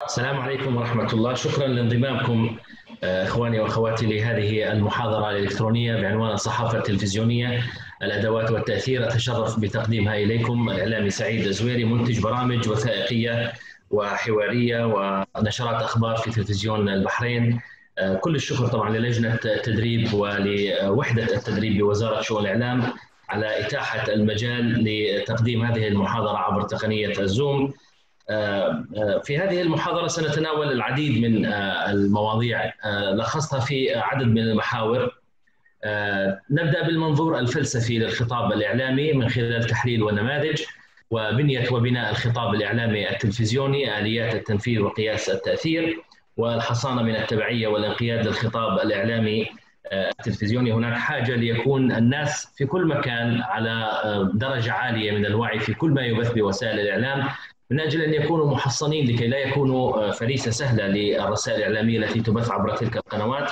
السلام عليكم ورحمة الله. شكرا لانضمامكم إخواني وأخواتي لهذه المحاضرة الإلكترونية بعنوان الصحافة التلفزيونية الأدوات والتأثير. أتشرف بتقديمها إليكم الإعلامي سعيد الزويري، منتج برامج وثائقية وحوارية ونشرات أخبار في تلفزيون البحرين. كل الشكر طبعا للجنة التدريب ولوحدة التدريب بوزارة شؤون الإعلام على إتاحة المجال لتقديم هذه المحاضرة عبر تقنية الزوم. في هذه المحاضرة سنتناول العديد من المواضيع لخصتها في عدد من المحاور. نبدأ بالمنظور الفلسفي للخطاب الإعلامي من خلال تحليل ونماذج وبنية وبناء الخطاب الإعلامي التلفزيوني، آليات التنفيذ وقياس التأثير، والحصانة من التبعية والانقياد للخطاب الإعلامي التلفزيوني. هناك حاجة ليكون الناس في كل مكان على درجة عالية من الوعي في كل ما يبث بوسائل الإعلام، من أجل أن يكونوا محصنين لكي لا يكونوا فريسة سهلة للرسائل الإعلامية التي تبث عبر تلك القنوات.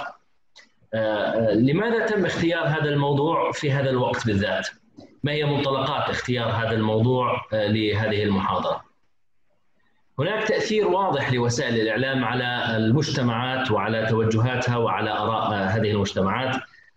لماذا تم اختيار هذا الموضوع في هذا الوقت بالذات؟ ما هي منطلقات اختيار هذا الموضوع لهذه المحاضرة؟ هناك تأثير واضح لوسائل الإعلام على المجتمعات وعلى توجهاتها وعلى آراء هذه المجتمعات،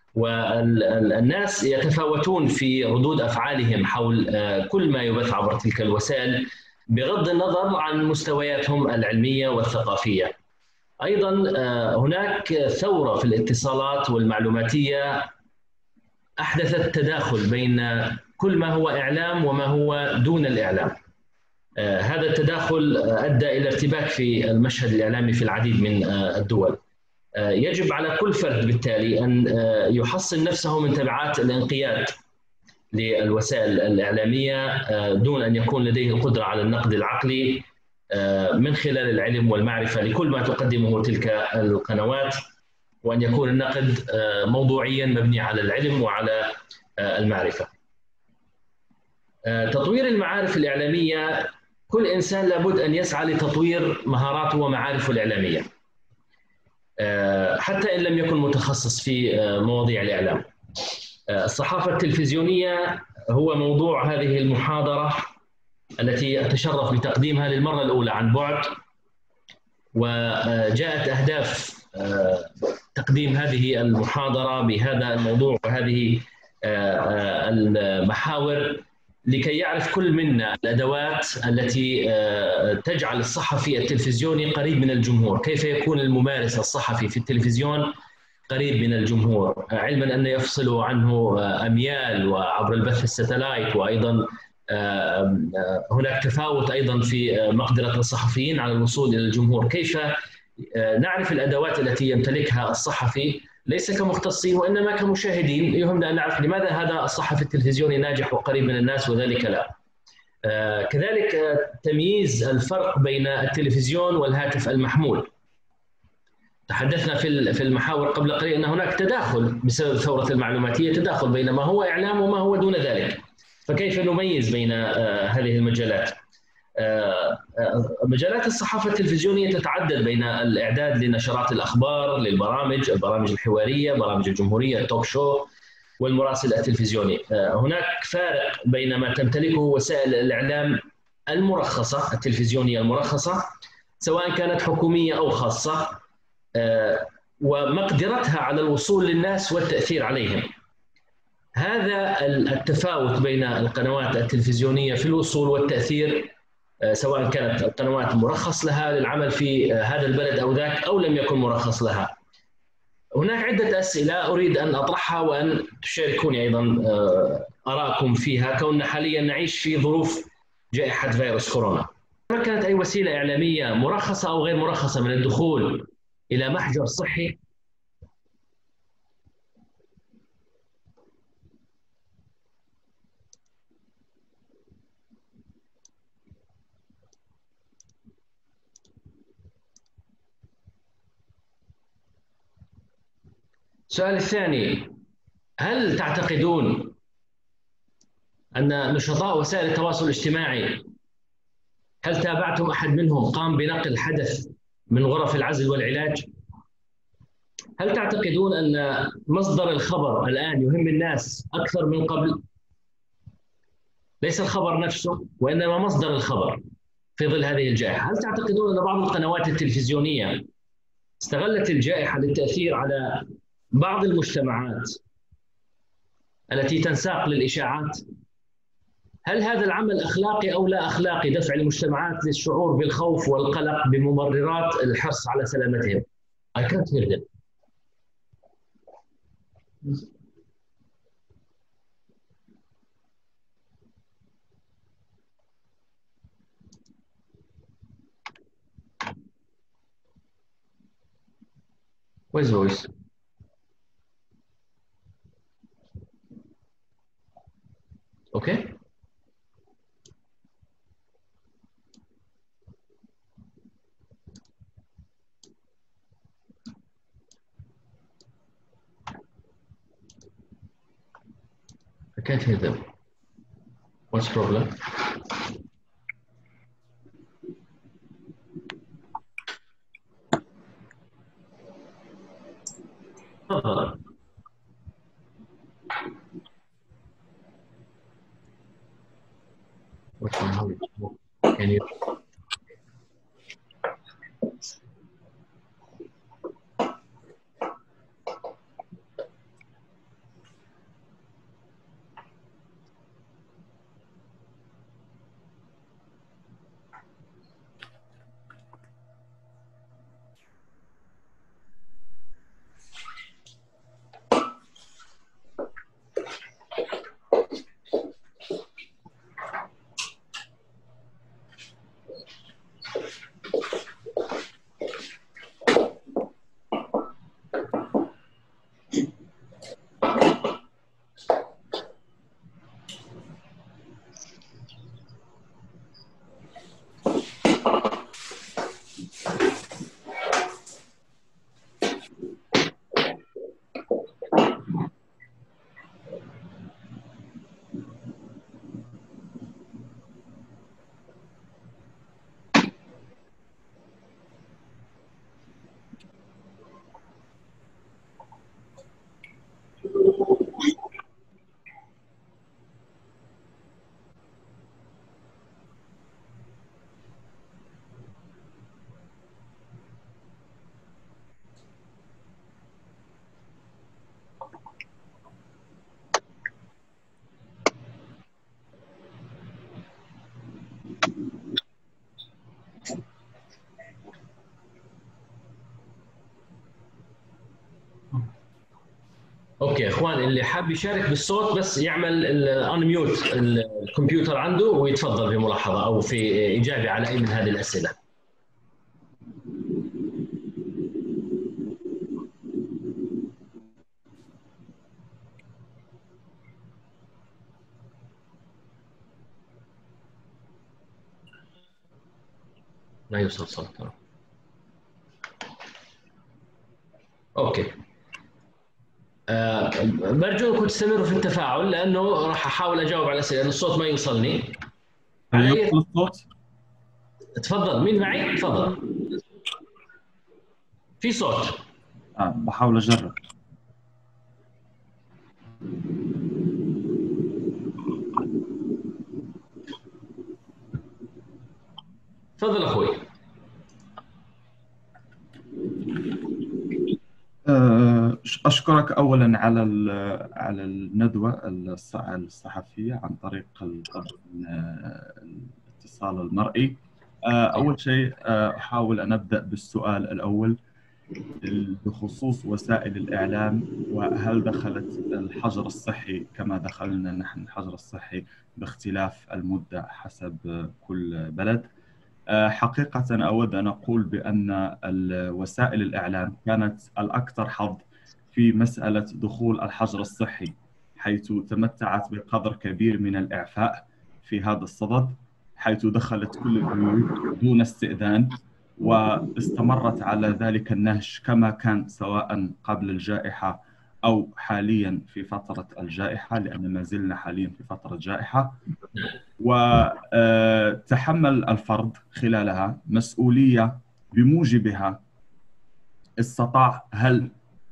والناس يتفاوتون في ردود أفعالهم حول كل ما يبث عبر تلك الوسائل بغض النظر عن مستوياتهم العلمية والثقافية. أيضا هناك ثورة في الاتصالات والمعلوماتية أحدثت تداخل بين كل ما هو إعلام وما هو دون الإعلام. هذا التداخل أدى إلى ارتباك في المشهد الإعلامي في العديد من الدول. يجب على كل فرد بالتالي أن يحصن نفسه من تبعات الانقياد للوسائل الإعلامية دون أن يكون لديه القدرة على النقد العقلي من خلال العلم والمعرفة لكل ما تقدمه تلك القنوات، وأن يكون النقد موضوعيا مبني على العلم وعلى المعرفة. تطوير المعارف الإعلامية، كل إنسان لابد أن يسعى لتطوير مهاراته ومعارفه الإعلامية حتى إن لم يكن متخصص في مواضيع الإعلام. الصحافة التلفزيونية هو موضوع هذه المحاضرة التي أتشرف بتقديمها للمرة الأولى عن بعد، وجاءت أهداف تقديم هذه المحاضرة بهذا الموضوع وهذه المحاور لكي يعرف كل منا الأدوات التي تجعل الصحفي التلفزيوني قريب من الجمهور، كيف يكون الممارس الصحفي في التلفزيون قريب من الجمهور، علما أن يفصل عنه أميال وعبر البث الستلايت، وأيضا هناك تفاوت أيضا في مقدرة الصحفيين على الوصول إلى الجمهور. كيف نعرف الأدوات التي يمتلكها الصحفي ليس كمختصين وإنما كمشاهدين؟ يهمنا أن نعرف لماذا هذا الصحفي التلفزيوني ناجح وقريب من الناس وذلك لا. كذلك تمييز الفرق بين التلفزيون والهاتف المحمول. تحدثنا في المحاور قبل قليل أن هناك تداخل بسبب الثورة المعلوماتية، تداخل بين ما هو إعلام وما هو دون ذلك، فكيف نميز بين هذه المجالات؟ مجالات الصحافة التلفزيونية تتعدد بين الإعداد لنشرات الأخبار، البرامج الحوارية، برامج الجمهورية، التوك شو، والمراسل التلفزيوني. هناك فارق بين ما تمتلكه وسائل الإعلام المرخصة التلفزيونية المرخصة سواء كانت حكومية أو خاصة، ومقدرتها على الوصول للناس والتأثير عليهم. هذا التفاوت بين القنوات التلفزيونية في الوصول والتأثير، سواء كانت القنوات مرخص لها للعمل في هذا البلد أو ذاك أو لم يكن مرخص لها. هناك عدة أسئلة أريد أن أطرحها وأن تشاركوني أيضا آراءكم فيها، كوننا حاليا نعيش في ظروف جائحة فيروس كورونا. تمكنت أي وسيلة إعلامية مرخصة أو غير مرخصة من الدخول إلى محجر صحي السؤال الثاني: هل تعتقدون أن نشطاء وسائل التواصل الاجتماعي، هل تابعتم أحد منهم قام بنقل حدث من غرف العزل والعلاج؟ هل تعتقدون أن مصدر الخبر الآن يهم الناس أكثر من قبل؟ ليس الخبر نفسه وإنما مصدر الخبر. في ظل هذه الجائحة. هل تعتقدون أن بعض القنوات التلفزيونية استغلت الجائحة للتأثير على بعض المجتمعات التي تنساق للإشاعات؟ هل هذا العمل أخلاقي أو لا أخلاقي، دفع المجتمعات للشعور بالخوف والقلق بمبررات الحرص على سلامتهم؟ I can't hear them. Where's voice? Okay. I can't hear them. What's the problem? What's wrong? Can you? اوكي اخوان، اللي حاب يشارك بالصوت بس يعمل انميوت الكمبيوتر عنده ويتفضل بملاحظه او في اجابه على اي من هذه الاسئله. لا يوصل صوت. اوكي. برجو انكم تستمروا في التفاعل لانه راح احاول اجاوب على الاسئله لان الصوت ما يوصلني. يوصل الصوت؟ تفضل. مين معي؟ تفضل. في صوت. بحاول اجرب. تفضل اخوي. أشكرك أولاً على الندوة الصحفية عن طريق الاتصال المرئي. أول شيء أحاول أن أبدأ بالسؤال الأول بخصوص وسائل الإعلام، وهل دخلت الحجر الصحي كما دخلنا نحن الحجر الصحي باختلاف المدة حسب كل بلد. حقيقة أود أن أقول بأن وسائل الإعلام كانت الأكثر حظ في مسألة دخول الحجر الصحي، حيث تمتعت بقدر كبير من الإعفاء في هذا الصدد، حيث دخلت كل البيوت دون استئذان، واستمرت على ذلك النهج كما كان سواء قبل الجائحة أو حاليا في فترة الجائحة، لأن ما زلنا حاليا في فترة جائحة. وتحمل الفرد خلالها مسؤولية بموجبها استطاع هل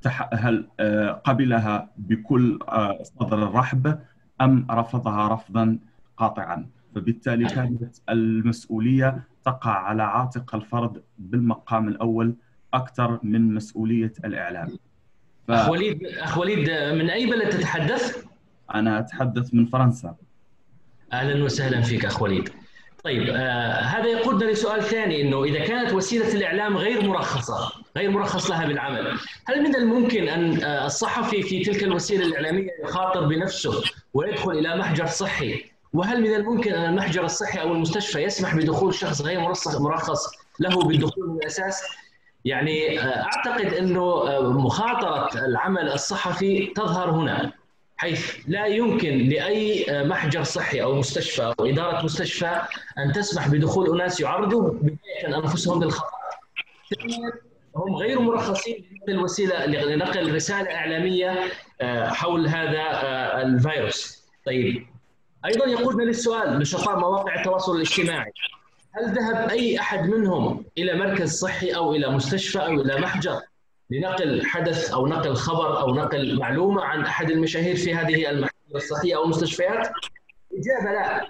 قبلها بكل صدر رحب أم رفضها رفضا قاطعا. فبالتالي كانت المسؤولية تقع على عاتق الفرد بالمقام الأول أكثر من مسؤولية الإعلام. أخ وليد من أي بلد تتحدث؟ أنا أتحدث من فرنسا. أهلا وسهلا فيك أخ وليد. طيب هذا يقودنا لسؤال ثاني، انه اذا كانت وسيله الاعلام غير مرخص لها بالعمل، هل من الممكن ان الصحفي في تلك الوسيله الاعلاميه يخاطر بنفسه ويدخل الى محجر صحي؟ وهل من الممكن ان المحجر الصحي او المستشفى يسمح بدخول شخص غير مرخص له بالدخول من الاساس؟ يعني اعتقد انه مخاطره العمل الصحفي تظهر هنا، حيث لا يمكن لأي محجر صحي أو مستشفى أو إدارة مستشفى أن تسمح بدخول أناس يعرضوا بداية أنفسهم للخطر. هم غير مرخصين لنقل رسالة إعلامية حول هذا الفيروس. طيب أيضا يقودنا للسؤال، نشطاء مواقع التواصل الاجتماعي، هل ذهب أي أحد منهم إلى مركز صحي أو إلى مستشفى أو إلى محجر لنقل حدث أو نقل خبر أو نقل معلومة عن أحد المشاهير في هذه المحاضر الصحية أو المستشفيات؟ إجابة لا.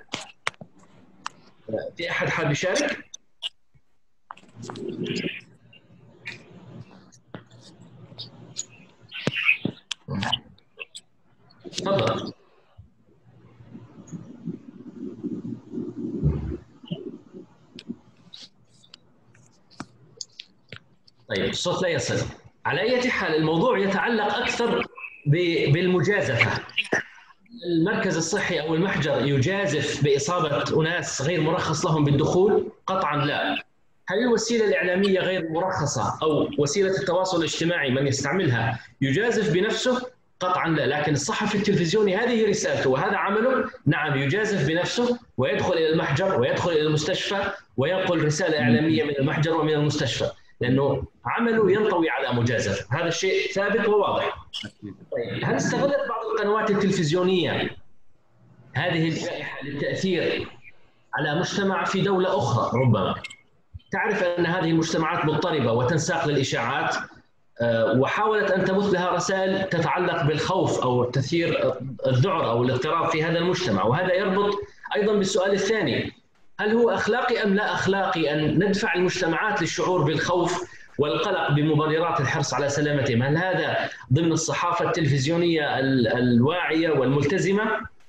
في أحد حاب يشارك؟ تفضل. طيب الصوت لا يصل. على أي حال الموضوع يتعلق أكثر بالمجازفة. المركز الصحي أو المحجر يجازف بإصابة أناس غير مرخص لهم بالدخول؟ قطعا لا. هل الوسيلة الإعلامية غير مرخصة أو وسيلة التواصل الاجتماعي من يستعملها يجازف بنفسه؟ قطعا لا. لكن الصحفي التلفزيوني هذه رسالته وهذا عمله، نعم يجازف بنفسه ويدخل إلى المحجر ويدخل إلى المستشفى وينقل رسالة إعلامية من المحجر ومن المستشفى، لأنه عمله ينطوي على مجازفة. هذا الشيء ثابت وواضح. طيب هل استغلت بعض القنوات التلفزيونية هذه الجائحة للتأثير على مجتمع في دولة أخرى؟ ربما تعرف أن هذه المجتمعات مضطربة وتنساق للإشاعات، وحاولت أن تبث لها رسائل تتعلق بالخوف أو تثير الذعر أو الاضطراب في هذا المجتمع. وهذا يربط أيضا بالسؤال الثاني، هل هو أخلاقي أم لا أخلاقي أن ندفع المجتمعات للشعور بالخوف والقلق بمبررات الحرص على سلامتهم؟ هل هذا ضمن الصحافة التلفزيونية الواعية والملتزمة؟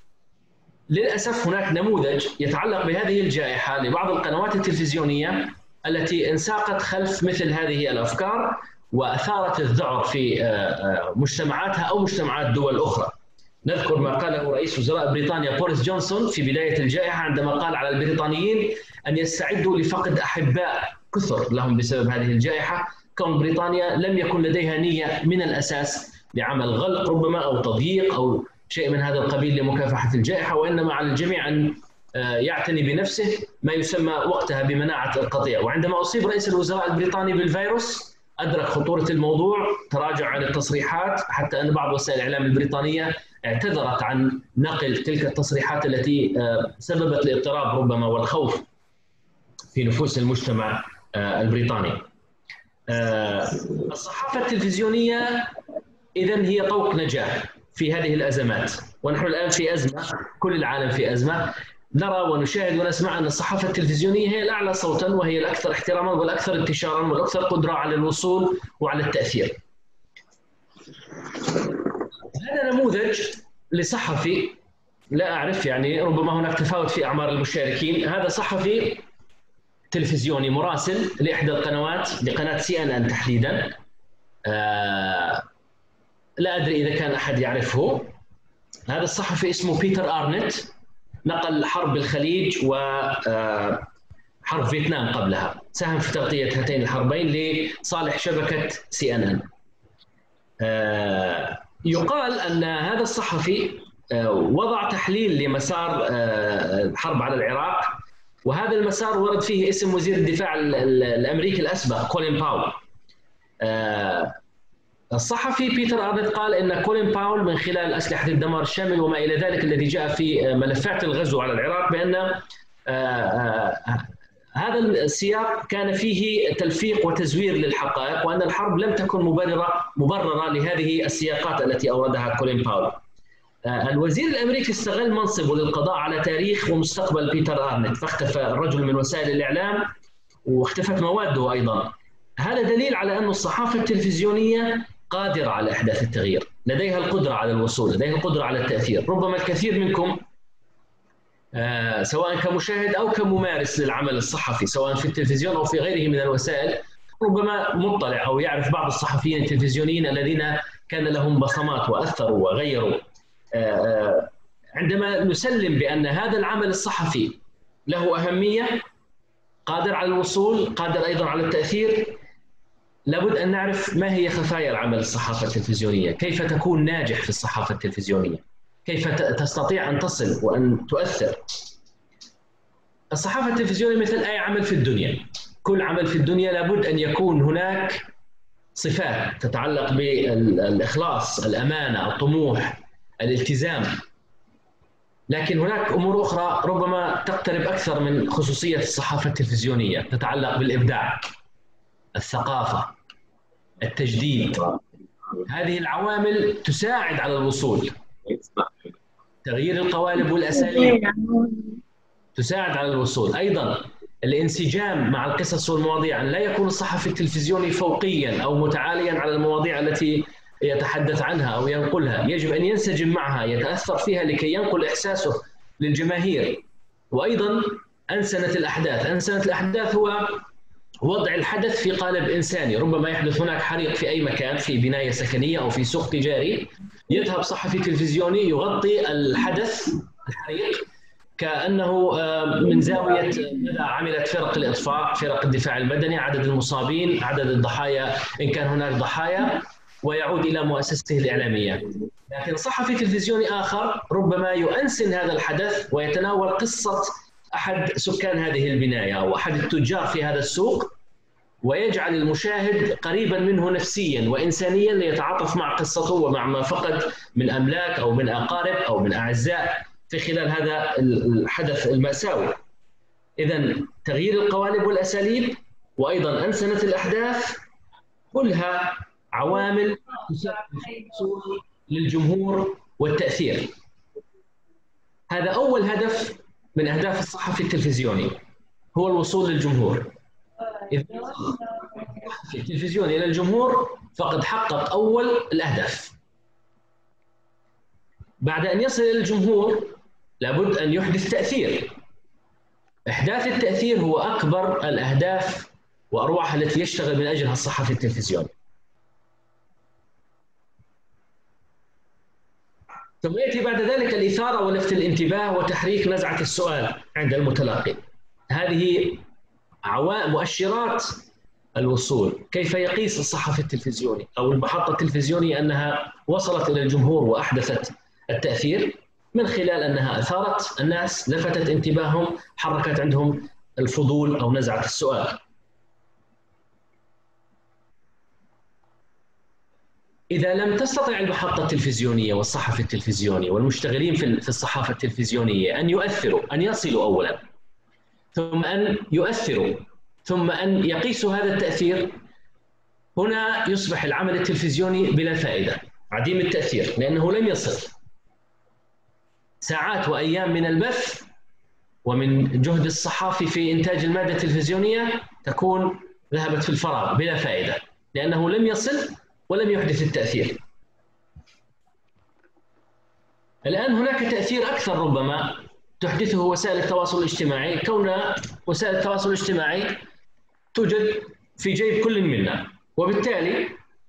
للأسف هناك نموذج يتعلق بهذه الجائحة لبعض القنوات التلفزيونية التي انساقت خلف مثل هذه الأفكار وأثارت الذعر في مجتمعاتها أو مجتمعات دول أخرى. نذكر ما قاله رئيس وزراء بريطانيا بوريس جونسون في بداية الجائحة عندما قال على البريطانيين أن يستعدوا لفقد أحباء كثر لهم بسبب هذه الجائحة، كون بريطانيا لم يكن لديها نية من الأساس لعمل غلق ربما أو تضييق أو شيء من هذا القبيل لمكافحة الجائحة، وإنما على الجميع أن يعتني بنفسه ما يسمى وقتها بمناعة القطيع. وعندما أصيب رئيس الوزراء البريطاني بالفيروس أدرك خطورة الموضوع، تراجع عن التصريحات، حتى أن بعض وسائل الإعلام البريطانية اعتذرت عن نقل تلك التصريحات التي سببت الاضطراب ربما والخوف في نفوس المجتمع البريطاني. الصحافة التلفزيونية إذن هي طوق نجاة في هذه الأزمات، ونحن الآن في أزمة، كل العالم في أزمة. نرى ونشاهد ونسمع أن الصحافة التلفزيونية هي الأعلى صوتا وهي الأكثر احتراما والأكثر انتشارا والأكثر قدرة على الوصول وعلى التأثير. هذا نموذج لصحفي، لا أعرف يعني ربما هناك تفاوت في أعمار المشاركين. هذا صحفي تلفزيوني مراسل لإحدى القنوات، لقناة CNN تحديدا، لا أدري إذا كان أحد يعرفه. هذا الصحفي اسمه بيتر آرنت، نقل حرب الخليج وحرب فيتنام قبلها، ساهم في تغطية هاتين الحربين لصالح شبكة CNN. يقال أن هذا الصحفي وضع تحليل لمسار الحرب على العراق، وهذا المسار ورد فيه اسم وزير الدفاع الأمريكي الأسبق كولين باول. الصحفي بيتر آرنت قال إن كولين باول من خلال أسلحة الدمار الشامل وما إلى ذلك الذي جاء في ملفات الغزو على العراق بأن هذا السياق كان فيه تلفيق وتزوير للحقائق، وأن الحرب لم تكن مبررة لهذه السياقات التي أوردها كولين باول. الوزير الأمريكي استغل منصبه للقضاء على تاريخ ومستقبل بيتر آرنت، فاختفى الرجل من وسائل الإعلام واختفت مواده أيضا. هذا دليل على أن الصحافة التلفزيونية قادرة على إحداث التغيير، لديها القدرة على الوصول، لديها القدرة على التأثير. ربما الكثير منكم سواء كمشاهد أو كممارس للعمل الصحفي سواء في التلفزيون أو في غيره من الوسائل ربما مطلع أو يعرف بعض الصحفيين التلفزيونيين الذين كان لهم بصمات وأثروا وغيروا. عندما نسلم بأن هذا العمل الصحفي له أهمية، قادر على الوصول، قادر أيضا على التأثير، لابد أن نعرف ما هي خفايا العمل الصحافة التلفزيونية، كيف تكون ناجح في الصحافة التلفزيونية، كيف تستطيع أن تصل وأن تؤثر. الصحافة التلفزيونية مثل أي عمل في الدنيا، كل عمل في الدنيا لابد أن يكون هناك صفات تتعلق بالإخلاص، الأمانة، الطموح، الالتزام، لكن هناك أمور أخرى ربما تقترب أكثر من خصوصية الصحافة التلفزيونية، تتعلق بالإبداع، الثقافة، التجديد. هذه العوامل تساعد على الوصول. تغيير القوالب والأساليب تساعد على الوصول. أيضا الانسجام مع القصص والمواضيع، أن لا يكون الصحفي التلفزيوني فوقيا أو متعاليا على المواضيع التي يتحدث عنها أو ينقلها، يجب أن ينسجم معها، يتأثر فيها لكي ينقل إحساسه للجماهير. وأيضا أنسنة الأحداث. أنسنة الأحداث هو وضع الحدث في قالب إنساني. ربما يحدث هناك حريق في أي مكان، في بناية سكنية أو في سوق تجاري، يذهب صحفي تلفزيوني يغطي الحدث الحريق كأنه من زاوية ماذا عملت فرق الإطفاء، فرق الدفاع المدني، عدد المصابين، عدد الضحايا إن كان هناك ضحايا، ويعود إلى مؤسسته الإعلامية. لكن صحفي تلفزيوني آخر ربما يؤنسن هذا الحدث ويتناول قصة أحد سكان هذه البناية أو أحد التجار في هذا السوق، ويجعل المشاهد قريبا منه نفسيا وإنسانيا ليتعاطف مع قصته ومع ما فقد من أملاك أو من أقارب أو من أعزاء في خلال هذا الحدث المأساوي. إذن تغيير القوالب والأساليب وأيضا أنسنة الأحداث كلها عوامل تساعد في الوصول للجمهور والتأثير. هذا أول هدف من أهداف الصحفي التلفزيوني، هو الوصول للجمهور. إذا وصل الصحفي التلفزيوني إلى الجمهور فقد حقق أول الأهداف. بعد أن يصل إلى الجمهور لابد أن يحدث تأثير. إحداث التأثير هو أكبر الأهداف وأرواح التي يشتغل من أجلها الصحفي التلفزيوني. ثم يأتي بعد ذلك الإثارة ولفت الانتباه وتحريك نزعة السؤال عند المتلقي. هذه مؤشرات الوصول. كيف يقيس الصحفي التلفزيوني أو المحطة التلفزيونية أنها وصلت إلى الجمهور وأحدثت التأثير؟ من خلال أنها أثارت الناس، لفتت انتباههم، حركت عندهم الفضول أو نزعة السؤال. إذا لم تستطع المحطة التلفزيونية والصحفي التلفزيوني والمشتغلين في الصحافة التلفزيونية أن يؤثروا، أن يصلوا أولا، ثم أن يؤثروا، ثم أن يقيسوا هذا التأثير، هنا يصبح العمل التلفزيوني بلا فائدة، عديم التأثير، لأنه لم يصل. ساعات وأيام من البث ومن جهد الصحافي في إنتاج المادة التلفزيونية تكون ذهبت في الفراغ بلا فائدة، لأنه لم يصل ولم يحدث التأثير. الآن هناك تأثير أكثر ربما تحدثه وسائل التواصل الاجتماعي، كون وسائل التواصل الاجتماعي توجد في جيب كل منا، وبالتالي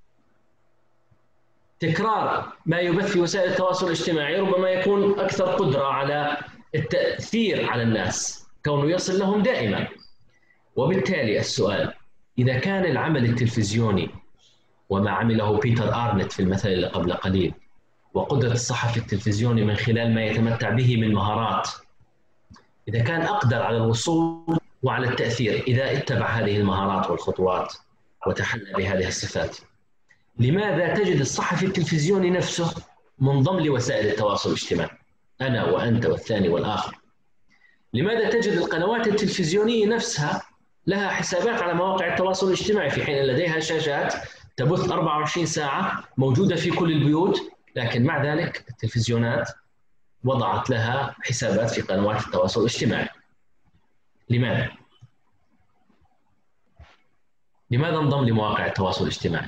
تكرار ما يبث في وسائل التواصل الاجتماعي ربما يكون أكثر قدرة على التأثير على الناس، كونه يصل لهم دائما. وبالتالي السؤال، إذا كان العمل التلفزيوني وما عمله بيتر آرنت في المثل اللي قبل قليل، وقدرة الصحفي التلفزيوني من خلال ما يتمتع به من مهارات، إذا كان أقدر على الوصول وعلى التأثير، إذا اتبع هذه المهارات والخطوات وتحلى بهذه الصفات، لماذا تجد الصحفي التلفزيوني نفسه منضم لوسائل التواصل الاجتماعي؟ أنا وأنت والثاني والآخر. لماذا تجد القنوات التلفزيونية نفسها لها حسابات على مواقع التواصل الاجتماعي في حين لديها شاشات تبث 24 ساعة موجودة في كل البيوت، لكن مع ذلك التلفزيونات وضعت لها حسابات في قنوات التواصل الاجتماعي. لماذا؟ لماذا انضم لمواقع التواصل الاجتماعي؟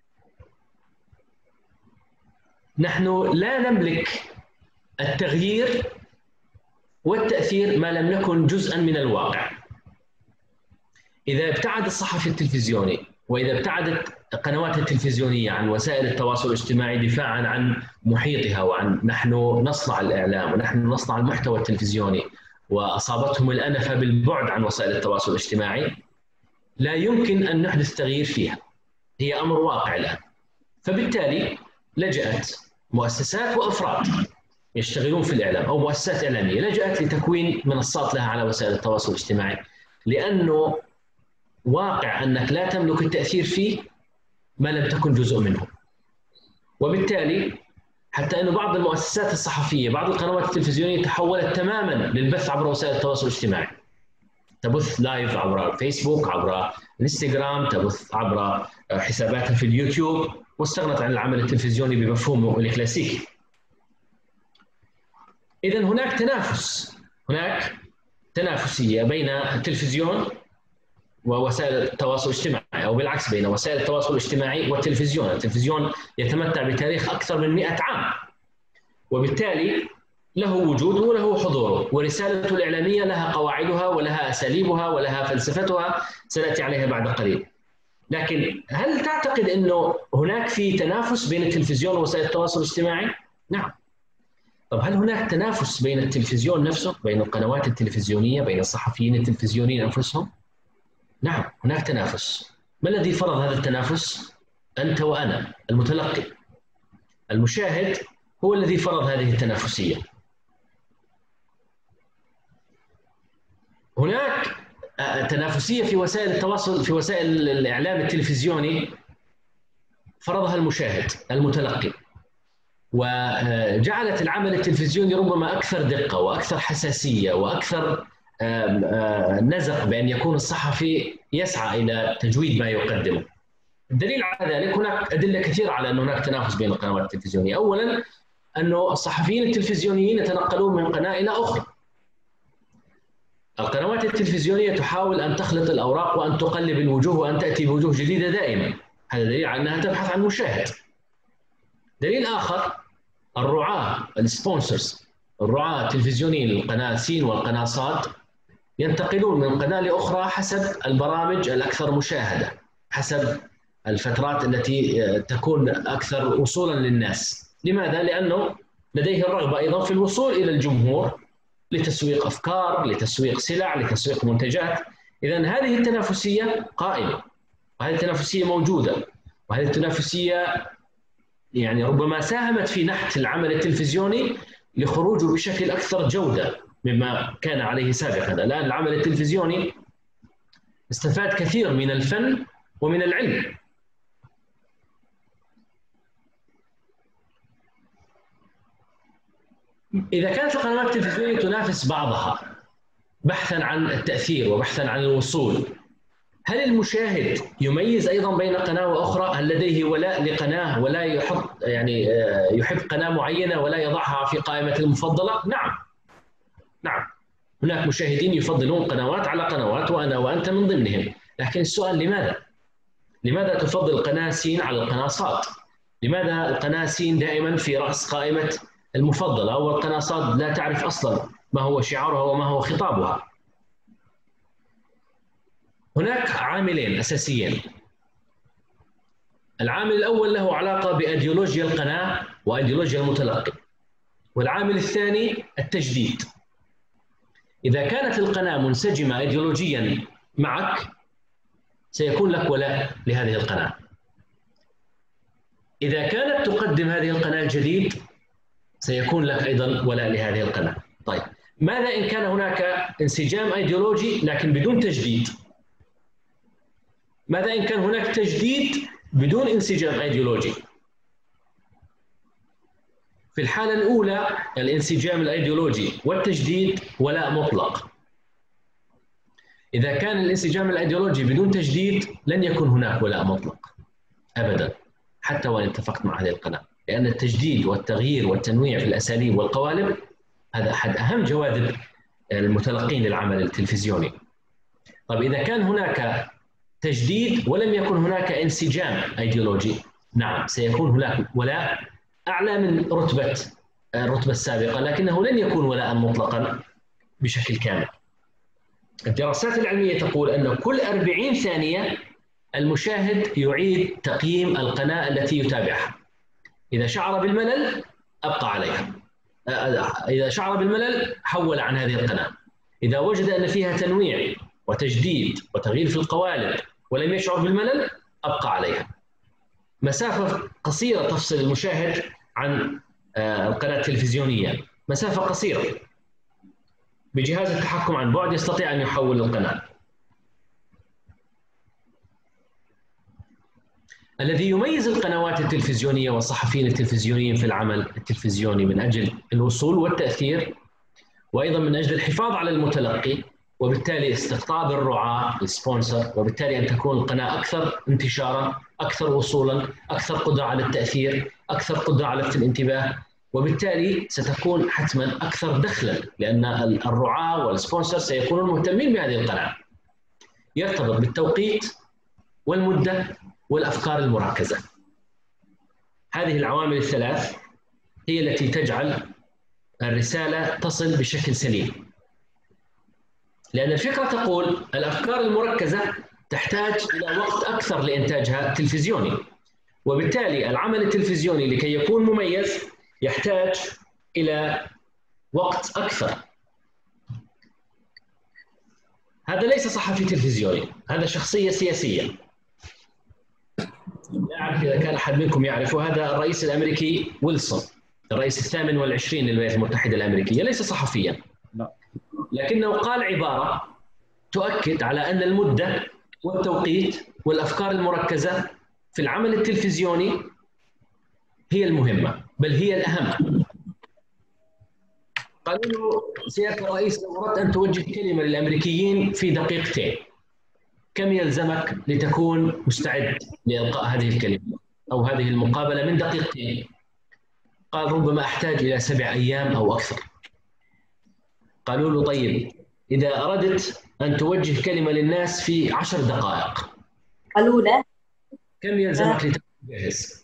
نحن لا نملك التغيير والتأثير ما لم نكن جزءاً من الواقع. إذا ابتعد الصحفي التلفزيوني وإذا ابتعدت القنوات التلفزيونية عن وسائل التواصل الاجتماعي دفاعاً عن محيطها وعن نحن نصنع الإعلام ونحن نصنع المحتوى التلفزيوني، وأصابتهم الأنفة بالبعد عن وسائل التواصل الاجتماعي، لا يمكن أن نحدث تغيير فيها، هي أمر واقع الآن. فبالتالي لجأت مؤسسات وأفراد يشتغلون في الإعلام أو مؤسسات إعلامية لجأت لتكوين منصات لها على وسائل التواصل الاجتماعي، لأنه واقع أنك لا تملك التأثير فيه ما لم تكن جزء منه. وبالتالي حتى أن بعض المؤسسات الصحفية، بعض القنوات التلفزيونية تحولت تماماً للبث عبر وسائل التواصل الاجتماعي، تبث لايف عبر فيسبوك، عبر الانستغرام، تبث عبر حساباتها في اليوتيوب، واستغنت عن العمل التلفزيوني بمفهومه الكلاسيكي. إذن هناك تنافس، هناك تنافسية بين التلفزيون ووسائل التواصل الاجتماعي، أو بالعكس بين وسائل التواصل الاجتماعي والتلفزيون. التلفزيون يتمتع بتاريخ أكثر من 100 عام، وبالتالي له وجوده وله حضوره، ورسالته الإعلامية لها قواعدها ولها أساليبها ولها فلسفتها سنأتي عليها بعد قليل. لكن هل تعتقد أنه هناك في تنافس بين التلفزيون ووسائل التواصل الاجتماعي؟ نعم. طب هل هناك تنافس بين التلفزيون نفسه، بين القنوات التلفزيونية، بين الصحفيين التلفزيونيين أنفسهم؟ نعم، هناك تنافس. ما الذي فرض هذا التنافس؟ أنت وأنا، المتلقي، المشاهد هو الذي فرض هذه التنافسية. هناك تنافسية في وسائل التواصل، في وسائل الإعلام التلفزيوني فرضها المشاهد المتلقي، وجعلت العمل التلفزيوني ربما أكثر دقة وأكثر حساسية وأكثر نزق بأن يكون الصحفي يسعى إلى تجويد ما يقدمه. الدليل على ذلك هناك أدلة كثيرة على أن هناك تنافس بين القنوات التلفزيونية. أولاً أنه الصحفيين التلفزيونيين يتنقلون من قناة إلى أخرى. القنوات التلفزيونية تحاول أن تخلط الأوراق وأن تقلب الوجوه وأن تأتي بوجوه جديدة دائماً، هذا دليل على أنها تبحث عن مشاهد. دليل آخر، الرعاة السبونسرز، الرعاة التلفزيونيين للقناة سين والقناة صاد ينتقلون من قناة لأخرى حسب البرامج الأكثر مشاهدة، حسب الفترات التي تكون أكثر وصولاً للناس. لماذا؟ لأنه لديه الرغبة أيضاً في الوصول إلى الجمهور لتسويق أفكار، لتسويق سلع، لتسويق منتجات. إذن هذه التنافسية قائمة، وهذه التنافسية موجودة، وهذه التنافسية يعني ربما ساهمت في نحت العمل التلفزيوني لخروجه بشكل أكثر جودة مما كان عليه سابقاً. الآن العمل التلفزيوني استفاد كثير من الفن ومن العلم. إذا كانت القنوات التلفزيونية تنافس بعضها بحثاً عن التأثير وبحثاً عن الوصول، هل المشاهد يميز أيضاً بين قناة وأخرى؟ هل لديه ولاء لقناة ولا يحب قناة معينة ولا يضعها في قائمة المفضلة؟ نعم، هناك مشاهدين يفضلون قنوات على قنوات، وأنا وأنت من ضمنهم. لكن السؤال لماذا تفضل قناة سين على القناة صاد؟ لماذا القناة سين دائماً في رأس قائمة المفضلة والقناة صاد لا تعرف أصلاً ما هو شعارها وما هو خطابها؟ هناك عاملين أساسيين. العامل الأول له علاقة بأيديولوجيا القناة وأيديولوجيا المتلقي، والعامل الثاني التجديد. إذا كانت القناة منسجمة أيديولوجياً معك سيكون لك ولاء لهذه القناة. إذا كانت تقدم هذه القناة الجديد سيكون لك أيضاً ولاء لهذه القناة. طيب، ماذا إن كان هناك انسجام أيديولوجي لكن بدون تجديد؟ ماذا إن كان هناك تجديد بدون انسجام أيديولوجي؟ في الحالة الأولى الانسجام الأيديولوجي والتجديد ولاء مطلق. إذا كان الانسجام الأيديولوجي بدون تجديد لن يكون هناك ولاء مطلق أبداً، حتى وإن اتفقت مع هذه القناة. لأن التجديد والتغيير والتنويع في الأساليب والقوالب هذا أحد أهم جواذب المتلقين للعمل التلفزيوني. طيب إذا كان هناك تجديد ولم يكن هناك انسجام أيديولوجي، نعم سيكون هناك ولاء أعلى من الرتبة السابقة، لكنه لن يكون ولاء مطلقا بشكل كامل. الدراسات العلمية تقول أن كل 40 ثانية المشاهد يعيد تقييم القناة التي يتابعها. إذا شعر بالملل أبقى عليها، إذا شعر بالملل حول عن هذه القناة. إذا وجد أن فيها تنويع وتجديد وتغيير في القوالب ولم يشعر بالملل أبقى عليها. مسافة قصيرة تفصل المشاهد عن القناة التلفزيونية، مسافة قصيرة. بجهاز التحكم عن بعد يستطيع أن يحول القناة. الذي يميز القنوات التلفزيونية والصحفيين التلفزيونيين في العمل التلفزيوني من أجل الوصول والتأثير، وأيضا من أجل الحفاظ على المتلقي، وبالتالي استقطاب الرعاة السبونسر، وبالتالي أن تكون القناة أكثر انتشارا، أكثر وصولا، أكثر قدرة على التأثير، أكثر قدرة على لفت الانتباه، وبالتالي ستكون حتما أكثر دخلا، لأن الرعاة والسبونسر سيكونون مهتمين بهذه القناة. يرتبط بالتوقيت والمدة والأفكار المركزة. هذه العوامل الثلاث هي التي تجعل الرسالة تصل بشكل سليم، لأن الفكرة تقول الأفكار المركزة تحتاج إلى وقت أكثر لإنتاجها التلفزيوني، وبالتالي العمل التلفزيوني لكي يكون مميز يحتاج إلى وقت أكثر. هذا ليس صحفي تلفزيوني، هذا شخصية سياسية. لا أعرف إذا كان أحد منكم يعرفه، هذا الرئيس الأمريكي ويلسون، الرئيس 28 للولايات المتحدة الأمريكية، ليس صحفيا، لكنه قال عبارة تؤكد على أن المدة والتوقيت والأفكار المركزة في العمل التلفزيوني هي المهمة، بل هي الأهم. قالوا له سيادة الرئيس لو أردت أن توجه كلمة للأمريكيين في دقيقتين، كم يلزمك لتكون مستعد لإلقاء هذه الكلمة أو هذه المقابلة من دقيقتين؟ قال ربما أحتاج إلى 7 أيام أو أكثر. قالوا له طيب إذا أردت أن توجه كلمة للناس في 10 دقائق، قالوا له كم يلزمك لتكون جاهز؟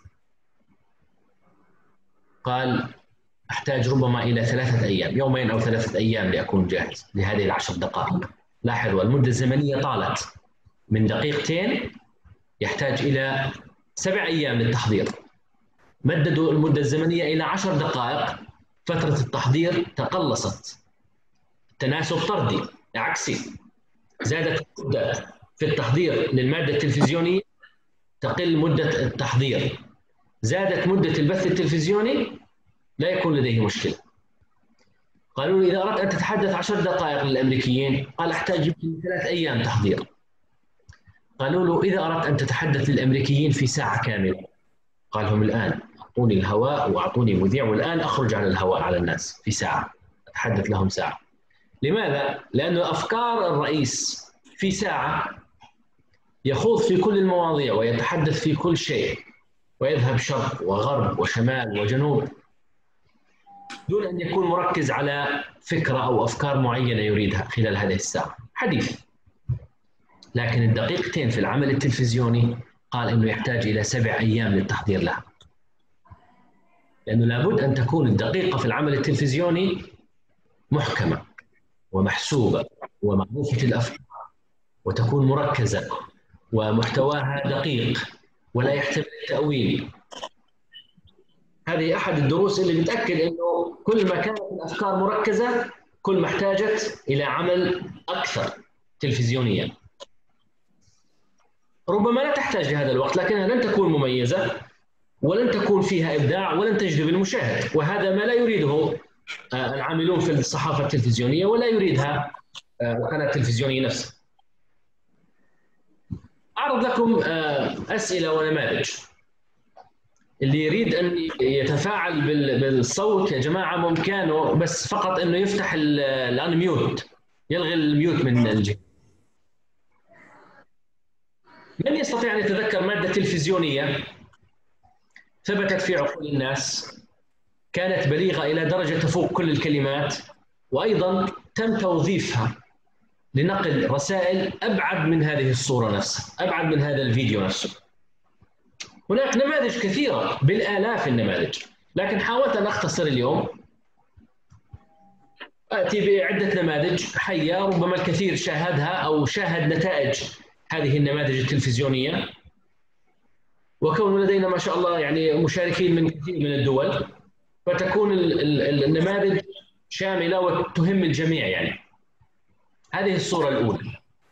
قال أحتاج ربما إلى 3 أيام، يومين أو 3 أيام لأكون جاهز لهذه 10 دقائق. لاحظوا المدة الزمنية طالت، من دقيقتين يحتاج إلى 7 أيام للتحضير، مددوا المدة الزمنية إلى 10 دقائق، فترة التحضير تقلصت. تناسب طردي عكسي، زادت المدة في التحضير للمادة التلفزيونية تقل مدة التحضير، زادت مدة البث التلفزيوني لا يكون لديه مشكلة. قالوا له إذا أردت أن تتحدث 10 دقائق للأمريكيين، قال أحتاج 3 أيام تحضير. قالوا له إذا أردت أن تتحدث للأمريكيين في ساعة كاملة، قال لهم الآن أعطوني الهواء وأعطوني مذيع، والآن أخرج على الهواء على الناس في ساعة أتحدث لهم ساعة. لماذا؟ لأن أفكار الرئيس في ساعة يخوض في كل المواضيع ويتحدث في كل شيء، ويذهب شرق وغرب وشمال وجنوب دون أن يكون مركز على فكرة أو أفكار معينة يريدها خلال هذه الساعة. حديث. لكن الدقيقتين في العمل التلفزيوني قال إنه يحتاج إلى 7 أيام للتحضير لها، لأنه لابد أن تكون الدقيقة في العمل التلفزيوني محكمة ومحسوبة ومعروفة الأفكار، وتكون مركزة ومحتواها دقيق ولا يحتمل التأويل. هذه أحد الدروس اللي بتأكد إنه كل ما كانت الأفكار مركزة كل ما احتاجت إلى عمل أكثر تلفزيونيا. ربما لا تحتاج لهذا الوقت، لكنها لن تكون مميزة ولن تكون فيها إبداع ولن تجذب المشاهد، وهذا ما لا يريده العاملون في الصحافة التلفزيونية ولا يريدها القناة التلفزيونية نفسها. أعرض لكم أسئلة ونماذج. اللي يريد أن يتفاعل بالصوت يا جماعة ممكنه، بس فقط أنه يفتح الأنميوت، يلغي الميوت من الجهة. من يستطيع أن يتذكر مادة تلفزيونية ثبتت في عقول الناس، كانت بليغة إلى درجة تفوق كل الكلمات، وأيضا تم توظيفها لنقل رسائل أبعد من هذه الصورة نفسها، أبعد من هذا الفيديو نفسه. هناك نماذج كثيرة بالآلاف النماذج، لكن حاولت أن أختصر اليوم، أتي بعدة نماذج حية ربما الكثير شاهدها أو شاهد نتائج هذه النماذج التلفزيونية، وكون لدينا ما شاء الله يعني مشاركين من كثير من الدول، فتكون النماذج شاملة وتهم الجميع. يعني هذه الصورة الأولى،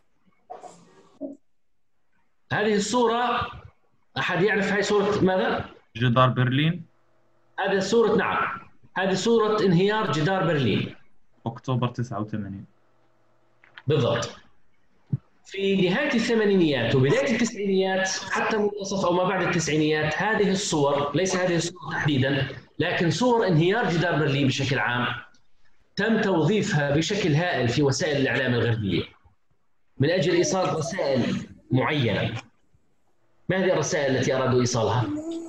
هذه الصورة أحد يعرف هاي صورة ماذا؟ جدار برلين. هذه صورة، نعم، هذه صورة انهيار جدار برلين أكتوبر 89 بالضبط. في نهاية الثمانينيات وبداية التسعينيات حتى منتصف أو ما بعد التسعينيات، هذه الصور، ليس هذه الصور تحديدا لكن صور انهيار جدار برلين بشكل عام، تم توظيفها بشكل هائل في وسائل الإعلام الغربية من أجل إيصال رسائل معينة. ما هذه الرسائل التي أرادوا إيصالها؟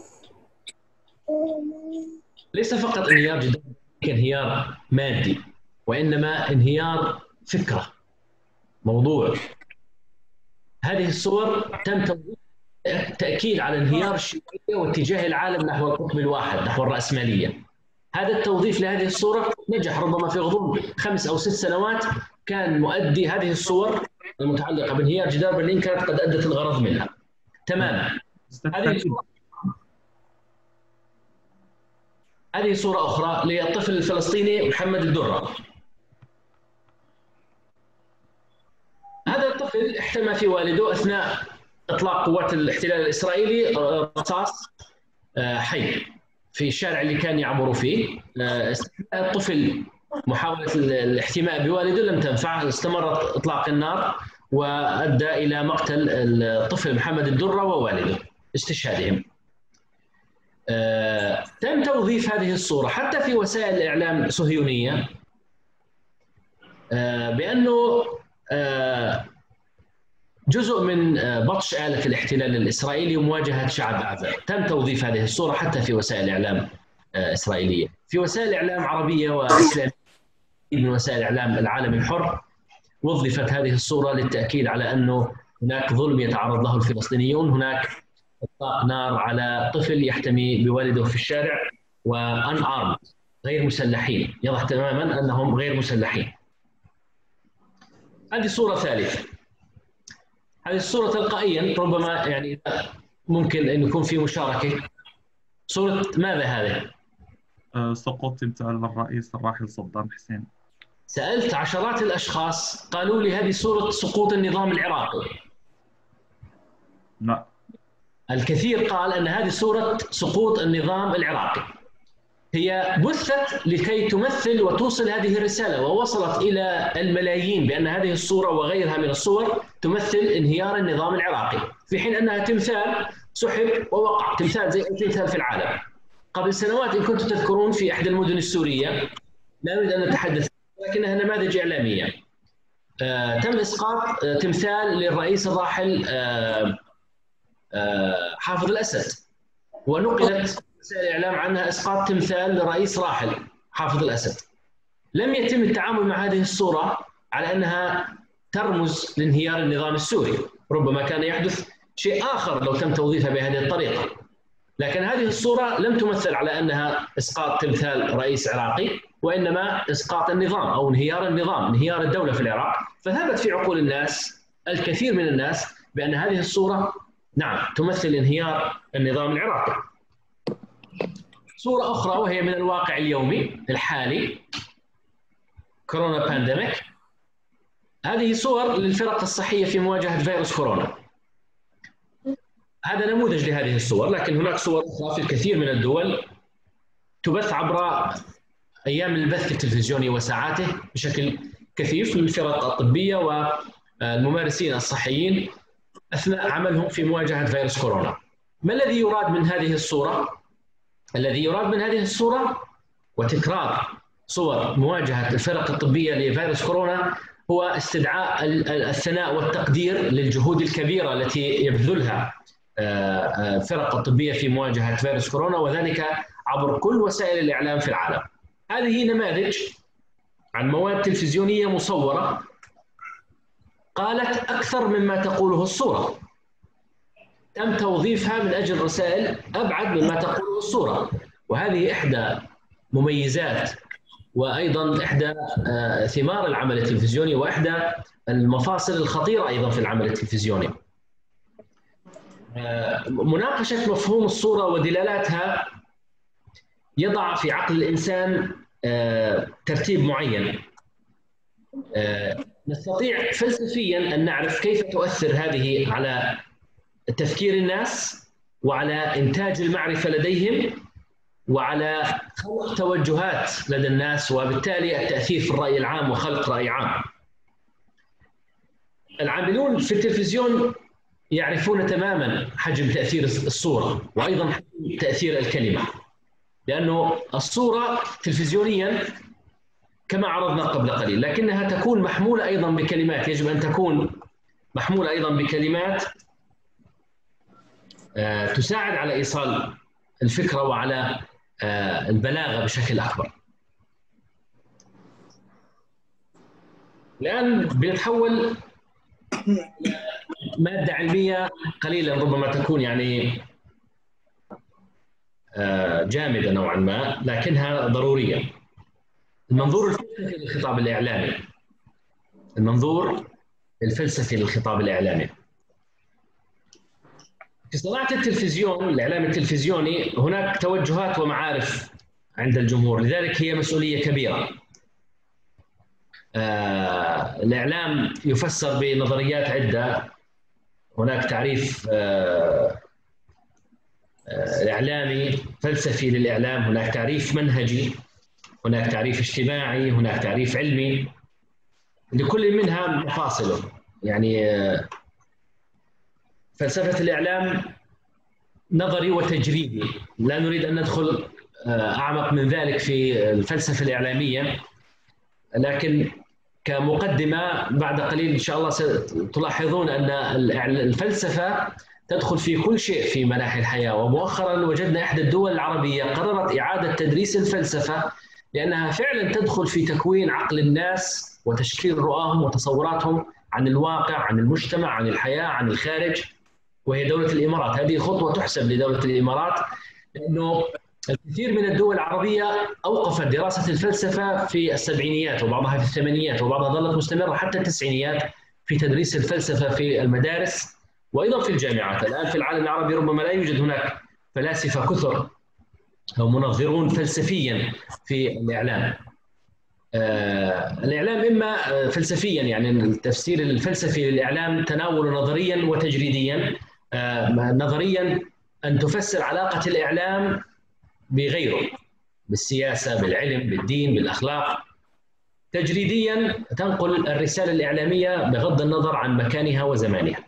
ليس فقط انهيار جدار كانهيار مادي، وإنما انهيار فكرة، موضوع. هذه الصور تم تأكيد على انهيار الشيوعية واتجاه العالم نحو القطب الواحد، نحو الرأسمالية. هذا التوظيف لهذه الصورة نجح ربما في غضون 5 أو 6 سنوات، كان مؤدي هذه الصور المتعلقة بانهيار جدار برلين كانت قد أدت الغرض منها تماما. هذه صورة أخرى للطفل الفلسطيني محمد الدرة. هذا الطفل احتمى في والده أثناء إطلاق قوات الاحتلال الإسرائيلي رصاص حي في الشارع اللي كان يعبر فيه. الطفل محاولة الاحتماء بوالده لم تنفع، استمرت إطلاق النار وأدى إلى مقتل الطفل محمد الدرة ووالده، استشهادهم. تم توظيف هذه الصورة حتى في وسائل الإعلام صهيونية بأنه جزء من بطش آلة الاحتلال الإسرائيلي ومواجهة شعب غزة. تم توظيف هذه الصورة حتى في وسائل إعلام إسرائيلية. في وسائل إعلام عربية وإسلامية من وسائل إعلام العالم الحر وظفت هذه الصورة للتأكيد على أنه هناك ظلم يتعرض له الفلسطينيون، هناك إطلاق نار على طفل يحتمي بوالده في الشارع وأن أرمد، غير مسلحين، يضح تماما أنهم غير مسلحين. هذه صورة ثالثة. هذه الصورة تلقائيا ربما يعني ممكن أن يكون في مشاركة. صورة ماذا هذه؟ سقوط تمثال الرئيس الراحل صدام حسين. سألت عشرات الأشخاص قالوا لي هذه صورة سقوط النظام العراقي. لا. الكثير قال أن هذه صورة سقوط النظام العراقي. هي بثت لكي تمثل وتوصل هذه الرسالة، ووصلت إلى الملايين بأن هذه الصورة وغيرها من الصور تمثل انهيار النظام العراقي، في حين أنها تمثال سحب ووقع، تمثال زي أي تمثال في العالم. قبل سنوات إن كنتم تذكرون في إحدى المدن السورية، لا أريد أن نتحدث لكنها نماذج إعلامية، تم إسقاط تمثال للرئيس الراحل حافظ الأسد، ونقلت وسائل الإعلام عنها إسقاط تمثال لرئيس راحل حافظ الأسد. لم يتم التعامل مع هذه الصورة على أنها ترمز لانهيار النظام السوري، ربما كان يحدث شيء آخر لو تم توظيفها بهذه الطريقة، لكن هذه الصورة لم تمثل على أنها إسقاط تمثال رئيس عراقي، وإنما إسقاط النظام أو انهيار النظام، انهيار الدولة في العراق. فثبت في عقول الناس، الكثير من الناس، بأن هذه الصورة نعم تمثل انهيار النظام العراقي. صورة أخرى وهي من الواقع اليومي الحالي، كورونا بانديميك. هذه صور للفرق الصحية في مواجهة فيروس كورونا. هذا نموذج لهذه الصور، لكن هناك صور أخرى في الكثير من الدول تبث عبر أيام البث التلفزيوني وساعاته بشكل كثيف للفرق الطبية والممارسين الصحيين أثناء عملهم في مواجهة فيروس كورونا. ما الذي يراد من هذه الصورة؟ الذي يراد من هذه الصورة وتكرار صور مواجهة الفرق الطبية لفيروس كورونا هو استدعاء الثناء والتقدير للجهود الكبيرة التي يبذلها الفرق الطبية في مواجهة فيروس كورونا، وذلك عبر كل وسائل الإعلام في العالم. هذه نماذج عن مواد تلفزيونية مصورة قالت أكثر مما تقوله الصورة، تم توظيفها من أجل رسائل أبعد مما تقوله الصورة، وهذه إحدى مميزات وأيضا إحدى ثمار العمل التلفزيوني وإحدى المفاصل الخطيرة أيضا في العمل التلفزيوني. مناقشة مفهوم الصورة ودلالاتها يضع في عقل الإنسان ترتيب معين. نستطيع فلسفيا أن نعرف كيف تؤثر هذه على تفكير الناس وعلى إنتاج المعرفة لديهم وعلى خلق توجهات لدى الناس، وبالتالي التأثير في الرأي العام وخلق رأي عام. العاملون في التلفزيون يعرفون تماما حجم تأثير الصورة وأيضا حجم تأثير الكلمة، لأنه الصورة تلفزيونيا كما عرضنا قبل قليل لكنها تكون محمولة أيضا بكلمات، يجب أن تكون محمولة أيضا بكلمات تساعد على إيصال الفكرة وعلى البلاغة بشكل أكبر. الآن بنتحول مادة علمية قليلا ربما تكون يعني جامدة نوعا ما لكنها ضرورية. المنظور الفلسفي للخطاب الإعلامي. المنظور الفلسفي للخطاب الإعلامي. في صناعة التلفزيون، الإعلام التلفزيوني، هناك توجهات ومعارف عند الجمهور، لذلك هي مسؤولية كبيرة. الإعلام يفسر بنظريات عدة. هناك تعريف إعلامي فلسفي للإعلام، هناك تعريف منهجي، هناك تعريف اجتماعي، هناك تعريف علمي، لكل منها مفاصله. يعني فلسفة الإعلام نظري وتجريبي، لا نريد أن ندخل أعمق من ذلك في الفلسفة الإعلامية، لكن كمقدمة بعد قليل إن شاء الله ستلاحظون أن الفلسفة تدخل في كل شيء في مناحي الحياة. ومؤخرا وجدنا إحدى الدول العربية قررت إعادة تدريس الفلسفة لأنها فعلا تدخل في تكوين عقل الناس وتشكيل رؤاهم وتصوراتهم عن الواقع، عن المجتمع، عن الحياة، عن الخارج، وهي دولة الإمارات. هذه خطوة تحسب لدولة الإمارات، لأنه الكثير من الدول العربية أوقفت دراسة الفلسفة في السبعينيات وبعضها في الثمانينات وبعضها ظلت مستمرة حتى التسعينيات في تدريس الفلسفة في المدارس وأيضا في الجامعات. الآن في العالم العربي ربما لا يوجد هناك فلاسفة كثر أو منظرون فلسفيا في الإعلام. الإعلام إما فلسفيا، يعني التفسير الفلسفي للإعلام تناول نظريا وتجريديا. نظريا أن تفسر علاقة الإعلام بغيره، بالسياسة، بالعلم، بالدين، بالأخلاق. تجريديا تنقل الرسالة الإعلامية بغض النظر عن مكانها وزمانها.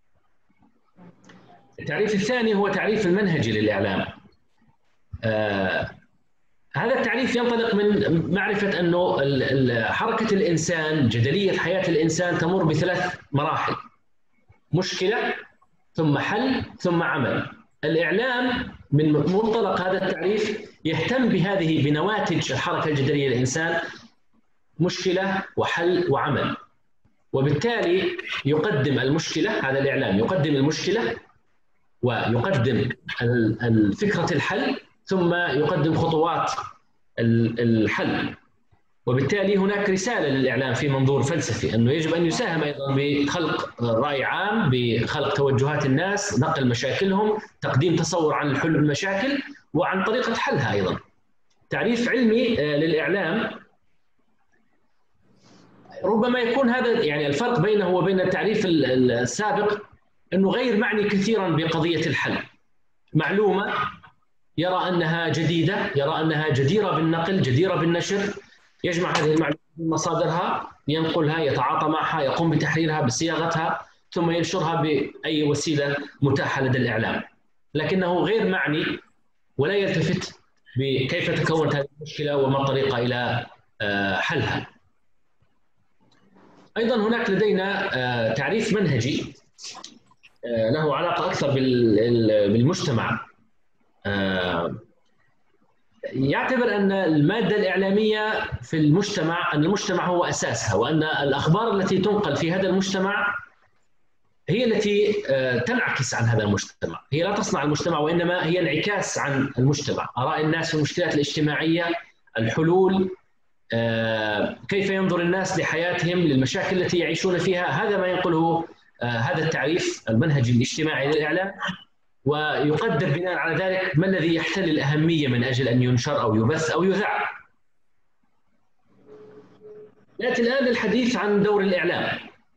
التعريف الثاني هو تعريف المنهجي للإعلام. هذا التعريف ينطلق من معرفة أنه حركة الإنسان، جدلية حياة الإنسان تمر بثلاث مراحل: مشكلة ثم حل ثم عمل. الإعلام من منطلق هذا التعريف يهتم بنواتج الحركة الجدلية للإنسان: مشكلة وحل وعمل. وبالتالي يقدم المشكلة، هذا الإعلام يقدم المشكلة ويقدم فكرة الحل ثم يقدم خطوات الحل. وبالتالي هناك رسالة للإعلام في منظور فلسفي أنه يجب أن يساهم أيضا بخلق رأي عام، بخلق توجهات الناس، نقل مشاكلهم، تقديم تصور عن حل المشاكل وعن طريقة حلها أيضا. تعريف علمي للإعلام ربما يكون هذا يعني الفرق بينه وبين التعريف السابق أنه غير معني كثيرا بقضية الحل. معلومة يرى أنها جديدة، يرى أنها جديرة بالنقل، جديرة بالنشر، يجمع هذه المعلومات من مصادرها، ينقلها، يتعاطى معها، يقوم بتحريرها بصياغتها ثم ينشرها بأي وسيلة متاحة لدى الإعلام. لكنه غير معني ولا يلتفت بكيف تكونت هذه المشكلة وما الطريقة إلى حلها. أيضا هناك لدينا تعريف منهجي. له علاقة أكثر بالمجتمع. يعتبر أن المادة الإعلامية في المجتمع، أن المجتمع هو أساسها، وأن الأخبار التي تنقل في هذا المجتمع هي التي تنعكس عن هذا المجتمع. هي لا تصنع المجتمع، وإنما هي انعكاس عن المجتمع. آراء الناس في المشكلات الاجتماعية، الحلول، كيف ينظر الناس لحياتهم، للمشاكل التي يعيشون فيها، هذا ما ينقله هذا التعريف المنهجي الاجتماعي للإعلام، ويقدر بناء على ذلك ما الذي يحتل الأهمية من أجل أن ينشر أو يبث أو يذاع. نأتي الآن للحديث عن دور الإعلام.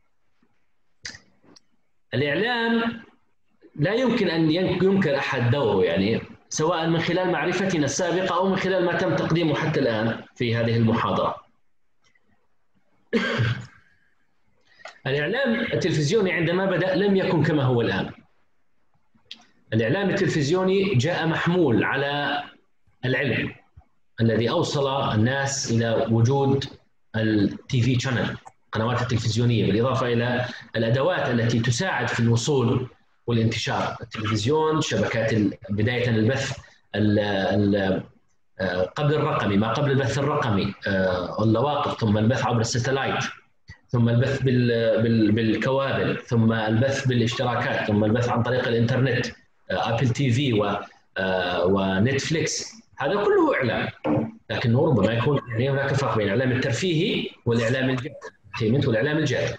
الإعلام لا يمكن أن ينكر أحد دوره، يعني سواء من خلال معرفتنا السابقة أو من خلال ما تم تقديمه حتى الآن في هذه المحاضرة. الإعلام التلفزيوني عندما بدأ لم يكن كما هو الآن. الإعلام التلفزيوني جاء محمول على العلم الذي أوصل الناس إلى وجود التي في شانل، القنوات التلفزيونية، بالإضافة إلى الأدوات التي تساعد في الوصول والانتشار. التلفزيون، شبكات بداية البث قبل الرقمي، ما قبل البث الرقمي، اللواقط، ثم البث عبر الستلايت، ثم البث بالكوابل، ثم البث بالاشتراكات، ثم البث عن طريق الإنترنت، أبل تي في ونتفليكس. هذا كله إعلام، لكنه ربما يكون يعني هناك فرق بين الإعلام الترفيهي والإعلام الجاد، والإعلام الجاد.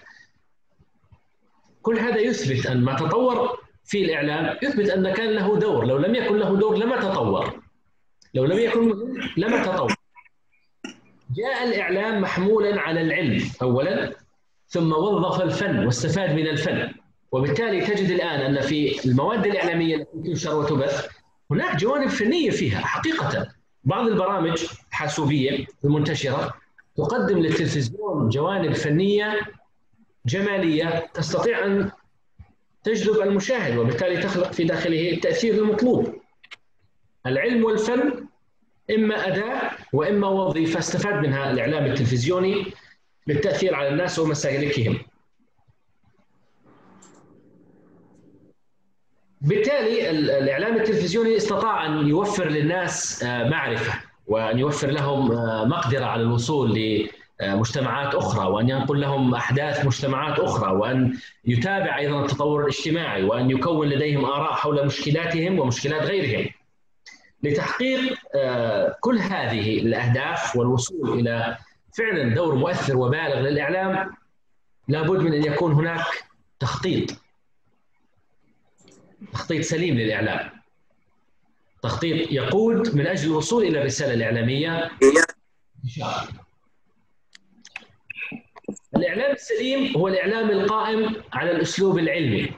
كل هذا يثبت أن ما تطور في الإعلام يثبت أن كان له دور. لو لم يكن له دور لما تطور، لو لم يكن لما تطور. جاء الإعلام محمولا على العلم أولا، ثم وظف الفن واستفاد من الفن، وبالتالي تجد الآن أن في المواد الإعلامية التي تنشر وتبث هناك جوانب فنية فيها حقيقة. بعض البرامج الحاسوبية المنتشرة تقدم للتلفزيون جوانب فنية جمالية تستطيع أن تجذب المشاهد، وبالتالي تخلق في داخله التأثير المطلوب. العلم والفن إما أداة وإما وظيفة استفاد منها الإعلام التلفزيوني بالتأثير على الناس ومسالكهم. بالتالي الإعلام التلفزيوني استطاع أن يوفر للناس معرفة، وأن يوفر لهم مقدرة على الوصول لمجتمعات أخرى، وأن ينقل لهم أحداث مجتمعات أخرى، وأن يتابع أيضا التطور الاجتماعي، وأن يكون لديهم آراء حول مشكلاتهم ومشكلات غيرهم. لتحقيق كل هذه الأهداف والوصول إلى فعلا دور مؤثر وبالغ للإعلام لابد من أن يكون هناك تخطيط سليم للإعلام، تخطيط يقود من أجل الوصول إلى الرسالة الإعلامية. الإعلام السليم هو الإعلام القائم على الأسلوب العلمي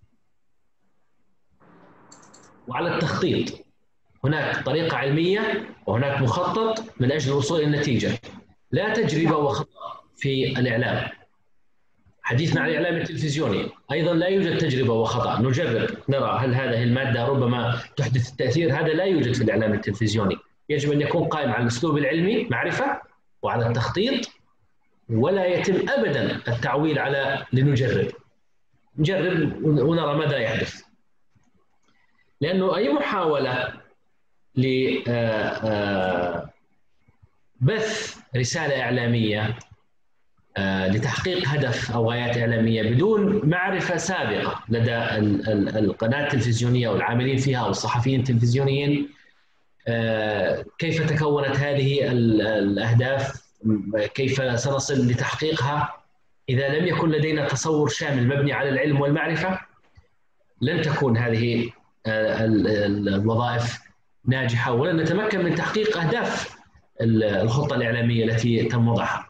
وعلى التخطيط. هناك طريقة علمية وهناك مخطط من أجل الوصول إلى النتيجة، لا تجربة وخطأ في الإعلام. حديثنا عن الإعلام التلفزيوني أيضا لا يوجد تجربة وخطأ، نجرب نرى هل هذه المادة ربما تحدث التأثير. هذا لا يوجد في الإعلام التلفزيوني. يجب أن يكون قائم على الأسلوب العلمي، معرفة، وعلى التخطيط، ولا يتم أبدا التعويل على لنجرب، نجرب ونرى ماذا يحدث. لأنه أي محاولة لبث رسالة إعلامية لتحقيق هدف أو غايات إعلامية بدون معرفة سابقة لدى القناة التلفزيونية والعاملين فيها أو الصحفيين التلفزيونيين كيف تكونت هذه الأهداف، كيف سنصل لتحقيقها، إذا لم يكن لدينا تصور شامل مبني على العلم والمعرفة لن تكون هذه الوظائف ناجحة، ولن نتمكن من تحقيق أهداف الخطة الإعلامية التي تم وضعها.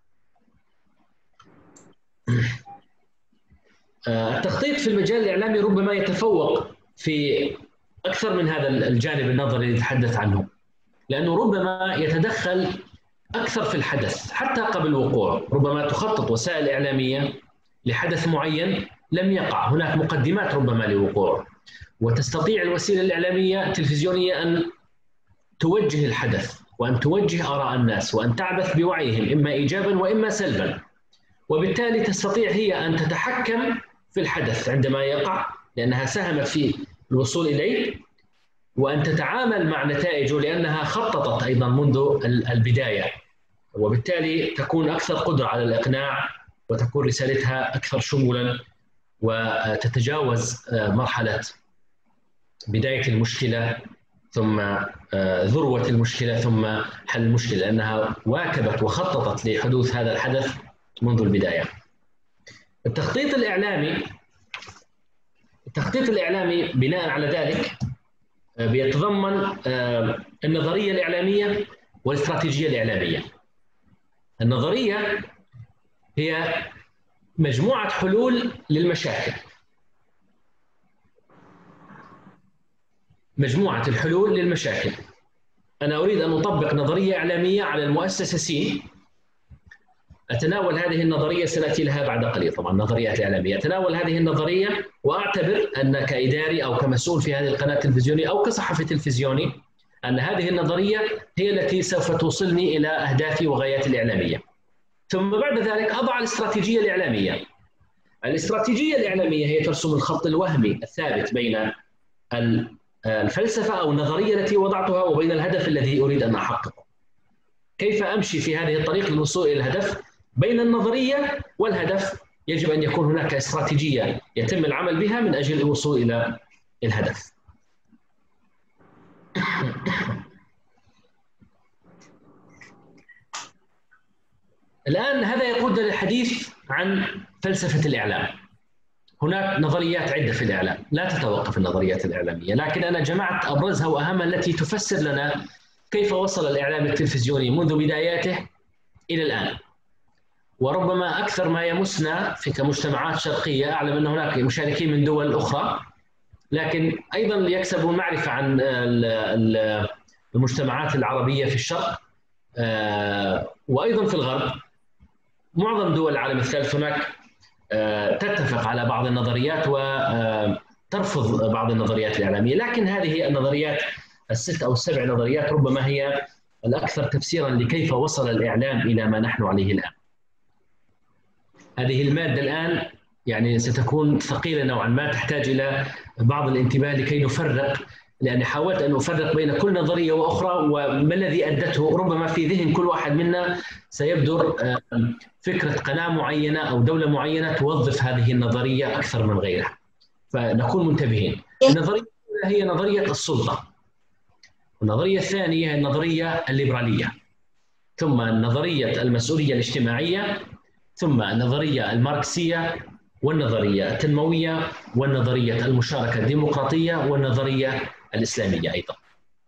التخطيط في المجال الإعلامي ربما يتفوق في أكثر من هذا الجانب النظري اللي نتحدث عنه، لأنه ربما يتدخل أكثر في الحدث حتى قبل وقوعه. ربما تخطط وسائل إعلامية لحدث معين لم يقع، هناك مقدمات ربما لوقوعه، وتستطيع الوسيلة الإعلامية التلفزيونية أن توجه الحدث وأن توجه آراء الناس وأن تعبث بوعيهم إما إيجابا وإما سلبا، وبالتالي تستطيع هي أن تتحكم في الحدث عندما يقع لأنها ساهمت في الوصول إليه، وأن تتعامل مع نتائجه لأنها خططت أيضا منذ البداية، وبالتالي تكون أكثر قدرة على الإقناع وتكون رسالتها أكثر شمولا وتتجاوز مرحلة بداية المشكلة ثم ذروة المشكلة ثم حل المشكلة، لأنها واكبت وخططت لحدوث هذا الحدث منذ البداية. التخطيط الإعلامي بناء على ذلك بيتضمن النظرية الإعلامية والاستراتيجية الإعلامية. النظرية هي مجموعة حلول للمشاكل، مجموعة الحلول للمشاكل. أنا أريد أن أطبق نظرية إعلامية على المؤسسة سين، أتناول هذه النظرية سنأتي لها بعد قليل. طبعا النظريات الإعلامية أتناول هذه النظرية وأعتبر أن كإداري أو كمسؤول في هذه القناة التلفزيونية أو كصحفي تلفزيوني أن هذه النظرية هي التي سوف توصلني إلى أهدافي وغاياتي الإعلامية. ثم بعد ذلك أضع الاستراتيجية الإعلامية. الاستراتيجية الإعلامية هي ترسم الخط الوهمي الثابت بين الفلسفة أو النظرية التي وضعتها وبين الهدف الذي أريد أن أحققه. كيف أمشي في هذه الطريق للوصول إلى الهدف؟ بين النظرية والهدف يجب أن يكون هناك استراتيجية يتم العمل بها من أجل الوصول إلى الهدف. الآن هذا يقودنا للحديث عن فلسفة الإعلام. هناك نظريات عدة في الإعلام، لا تتوقف النظريات الإعلامية، لكن أنا جمعت أبرزها وأهمها التي تفسر لنا كيف وصل الإعلام التلفزيوني منذ بداياته إلى الآن. وربما أكثر ما يمسنا في كمجتمعات شرقية، أعلم أن هناك مشاركين من دول أخرى، لكن أيضا ليكسبوا معرفة عن المجتمعات العربية في الشرق وأيضا في الغرب. معظم دول العالم الثالث هناك تتفق على بعض النظريات وترفض بعض النظريات الإعلامية، لكن هذه النظريات الست أو السبع نظريات ربما هي الأكثر تفسيرا لكيف وصل الإعلام إلى ما نحن عليه الآن. هذه المادة الآن يعني ستكون ثقيلة نوعا ما، تحتاج إلى بعض الانتباه لكي نفرق، لأني حاولت أن أفرق بين كل نظرية وأخرى وما الذي أدته. ربما في ذهن كل واحد منا سيبدر فكرة قناة معينة أو دولة معينة توظف هذه النظرية أكثر من غيرها، فنكون منتبهين. النظرية الأولى هي نظرية السلطة، والنظرية الثانية هي النظرية الليبرالية، ثم النظرية المسؤولية الاجتماعية، ثم النظرية الماركسية، والنظرية التنموية، والنظرية المشاركة الديمقراطية، والنظرية الإسلامية أيضا.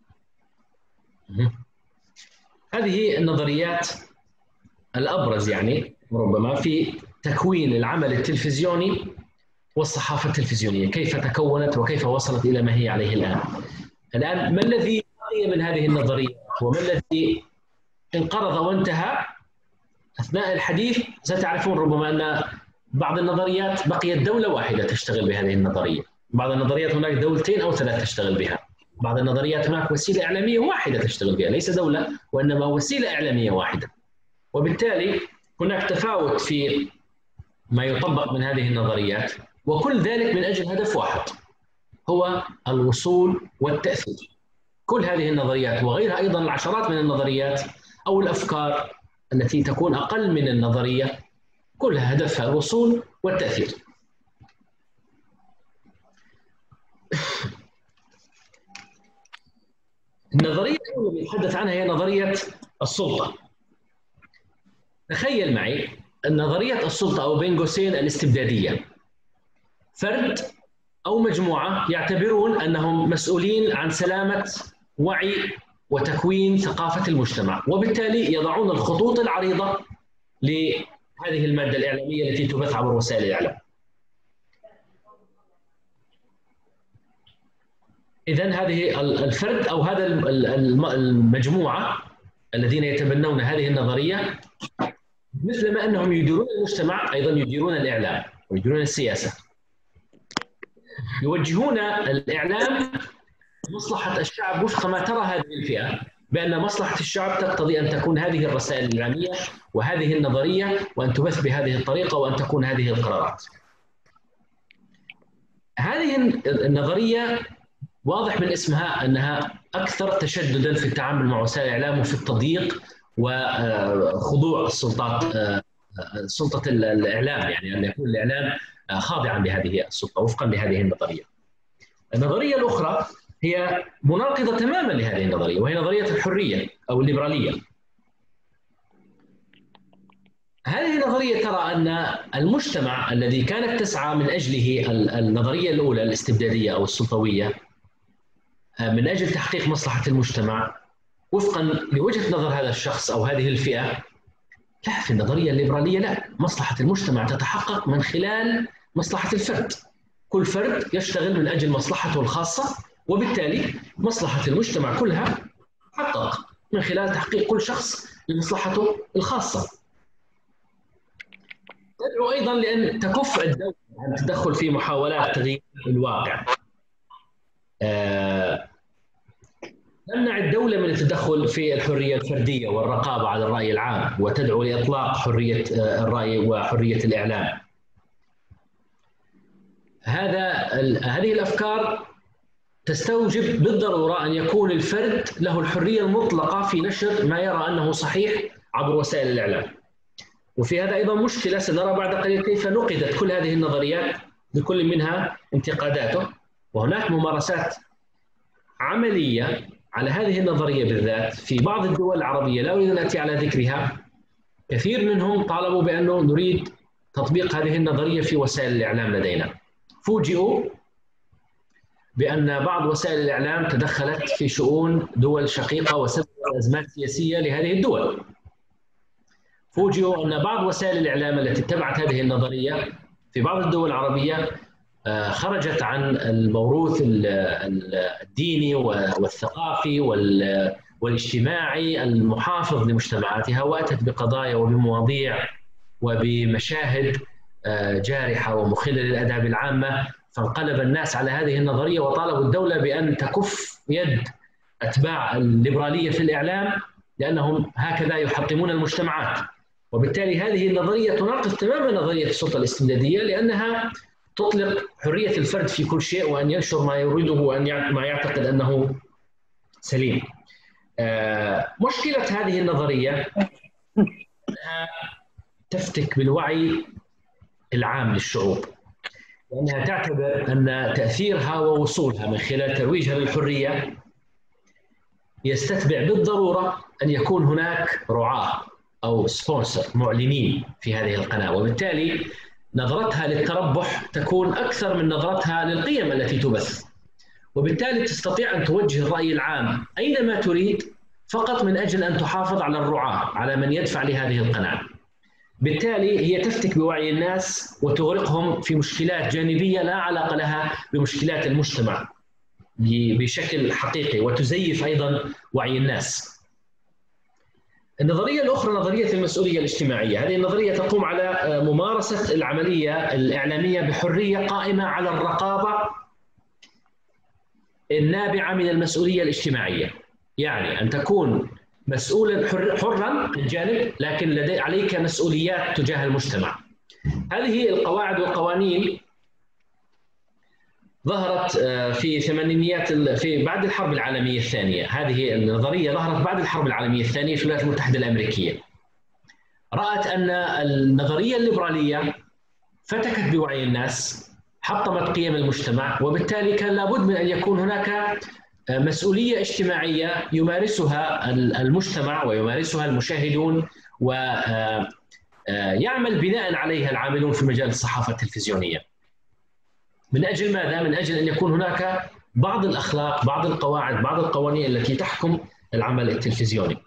هذه النظريات الأبرز يعني ربما في تكوين العمل التلفزيوني والصحافة التلفزيونية، كيف تكونت وكيف وصلت إلى ما هي عليه الآن. الآن ما الذي بقي من هذه النظرية وما الذي انقرض وانتهى؟ أثناء الحديث ستعرفون ربما أن بعض النظريات بقيت دولة واحدة تشتغل بهذه النظرية، بعض النظريات هناك دولتين أو ثلاث تشتغل بها، بعض النظريات هناك وسيلة إعلامية واحدة تشتغل بها، ليس دولة وإنما وسيلة إعلامية واحدة. وبالتالي هناك تفاوت في ما يطبق من هذه النظريات، وكل ذلك من أجل هدف واحد هو الوصول والتأثير. كل هذه النظريات وغيرها أيضا العشرات من النظريات أو الأفكار التي تكون أقل من النظرية كلها هدفها الوصول والتأثير. النظرية الأولى اللي نتحدث عنها هي نظرية السلطة. تخيل معي نظرية السلطة أو بين قوسين الاستبدادية، فرد أو مجموعة يعتبرون أنهم مسؤولين عن سلامة وعي وتكوين ثقافة المجتمع، وبالتالي يضعون الخطوط العريضة لهذه المادة الإعلامية التي تبث عبر وسائل الإعلام. إذن هذه الفرد أو هذا المجموعة الذين يتبنون هذه النظرية مثلما أنهم يديرون المجتمع أيضا يديرون الإعلام ويديرون السياسة، يوجهون الإعلام مصلحة الشعب وفق ما ترى هذه الفئة بأن مصلحة الشعب تقتضي أن تكون هذه الرسائل الإعلامية وهذه النظرية، وأن تبث بهذه الطريقة، وأن تكون هذه القرارات. هذه النظرية واضح من اسمها أنها أكثر تشدداً في التعامل مع وسائل الإعلام وفي التضييق وخضوع السلطات سلطة الإعلام، يعني أن يكون الإعلام خاضعاً لهذه السلطة وفقاً لهذه النظرية. النظرية الأخرى هي مناقضة تماماً لهذه النظرية، وهي نظرية الحرية أو الليبرالية. هذه النظرية ترى أن المجتمع الذي كانت تسعى من أجله النظرية الأولى الاستبدادية أو السلطوية من أجل تحقيق مصلحة المجتمع وفقاً لوجهة نظر هذا الشخص أو هذه الفئة، لا، في النظرية الليبرالية لا، مصلحة المجتمع تتحقق من خلال مصلحة الفرد. كل فرد يشتغل من أجل مصلحته الخاصة، وبالتالي مصلحة المجتمع كلها تحقق من خلال تحقيق كل شخص لمصلحته الخاصة. تدعو أيضاً لأن تكف الدولة عن التدخل في محاولات تغيير الواقع. تمنع الدولة من التدخل في الحرية الفردية والرقابة على الرأي العام، وتدعو لإطلاق حرية الرأي وحرية الإعلام. هذه الأفكار تستوجب بالضرورة أن يكون الفرد له الحرية المطلقة في نشر ما يرى أنه صحيح عبر وسائل الإعلام. وفي هذا أيضا مشكلة سنرى بعد قليل كيف نقدت كل هذه النظريات لكل منها انتقاداته، وهناك ممارسات عملية على هذه النظرية بالذات في بعض الدول العربية لا أريد أن أتي على ذكرها. كثير منهم طالبوا بأنه نريد تطبيق هذه النظرية في وسائل الإعلام لدينا. فوجئوا بأن بعض وسائل الإعلام تدخلت في شؤون دول شقيقة وسببت أزمات سياسية لهذه الدول. فوجئوا أن بعض وسائل الإعلام التي اتبعت هذه النظرية في بعض الدول العربية خرجت عن الموروث الديني والثقافي والاجتماعي المحافظ لمجتمعاتها، وأتت بقضايا وبمواضيع وبمشاهد جارحة ومخلة للآداب العامة. فانقلب الناس على هذه النظرية وطالبوا الدولة بأن تكف يد أتباع الليبرالية في الإعلام، لأنهم هكذا يحطمون المجتمعات. وبالتالي هذه النظرية تناقض تماما نظرية السلطة الاستبدادية، لأنها تطلق حرية الفرد في كل شيء وأن ينشر ما يريده وأن ما يعتقد أنه سليم. مشكلة هذه النظرية أنها تفتك بالوعي العام للشعوب، لأنها تعتبر أن تأثيرها ووصولها من خلال ترويجها للحرية يستتبع بالضرورة أن يكون هناك رعاة أو سبونسر معلنين في هذه القناة، وبالتالي نظرتها للتربح تكون أكثر من نظرتها للقيم التي تبث، وبالتالي تستطيع أن توجه الرأي العام أينما تريد فقط من أجل أن تحافظ على الرعاة، على من يدفع لهذه القناة. بالتالي هي تفتك بوعي الناس وتغرقهم في مشكلات جانبية لا علاقة لها بمشكلات المجتمع بشكل حقيقي، وتزيف أيضا وعي الناس. النظرية الأخرى نظرية المسؤولية الاجتماعية. هذه النظرية تقوم على ممارسة العملية الإعلامية بحرية قائمة على الرقابة النابعة من المسؤولية الاجتماعية، يعني أن تكون مسؤولا حرا الجانب، لكن عليك مسؤوليات تجاه المجتمع. هذه القواعد والقوانين ظهرت في ثمانينيات في بعد الحرب العالمية الثانية. هذه النظرية ظهرت بعد الحرب العالمية الثانية في الولايات المتحدة الأمريكية. رأت أن النظرية الليبرالية فتكت بوعي الناس، حطمت قيم المجتمع، وبالتالي كان لابد من أن يكون هناك مسؤولية اجتماعية يمارسها المجتمع ويمارسها المشاهدون، ويعمل بناء عليها العاملون في مجال الصحافة التلفزيونية. من أجل ماذا؟ من أجل أن يكون هناك بعض الأخلاق، بعض القواعد، بعض القوانين التي تحكم العمل التلفزيوني.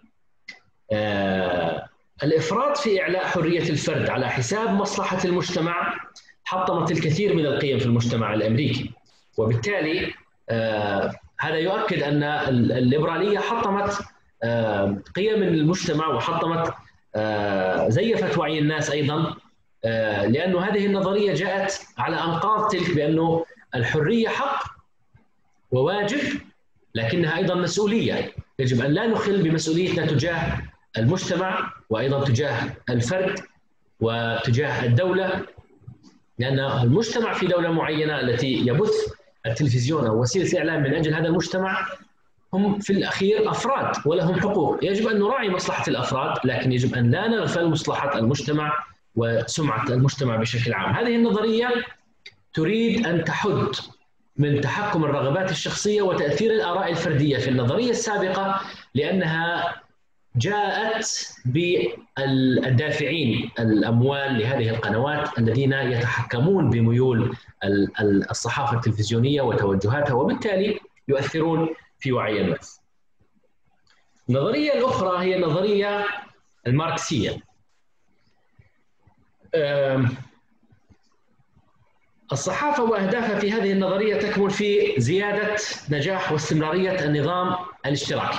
الإفراط في إعلاء حرية الفرد على حساب مصلحة المجتمع حطمت الكثير من القيم في المجتمع الأمريكي، وبالتالي هذا يؤكد أن الليبرالية حطمت قيم المجتمع وحطمت زيفت وعي الناس أيضا، لأن هذه النظرية جاءت على أنقاض تلك بأنه الحرية حق وواجب، لكنها أيضا مسؤولية. يجب أن لا نخل بمسؤوليتنا تجاه المجتمع وأيضا تجاه الفرد وتجاه الدولة، لأن المجتمع في دولة معينة التي يبث التلفزيون أو وسيلة الإعلام من أجل هذا المجتمع هم في الأخير أفراد ولهم حقوق. يجب أن نراعي مصلحة الأفراد، لكن يجب أن لا نغفل مصلحة المجتمع وسمعة المجتمع بشكل عام. هذه النظرية تريد أن تحد من تحكم الرغبات الشخصية وتأثير الآراء الفردية في النظرية السابقة، لأنها جاءت بالدافعين الأموال لهذه القنوات الذين يتحكمون بميول الصحافة التلفزيونية وتوجهاتها، وبالتالي يؤثرون في وعي الناس. النظرية الأخرى هي النظرية الماركسية. الصحافة وأهدافها في هذه النظرية تكمن في زيادة نجاح واستمرارية النظام الاشتراكي.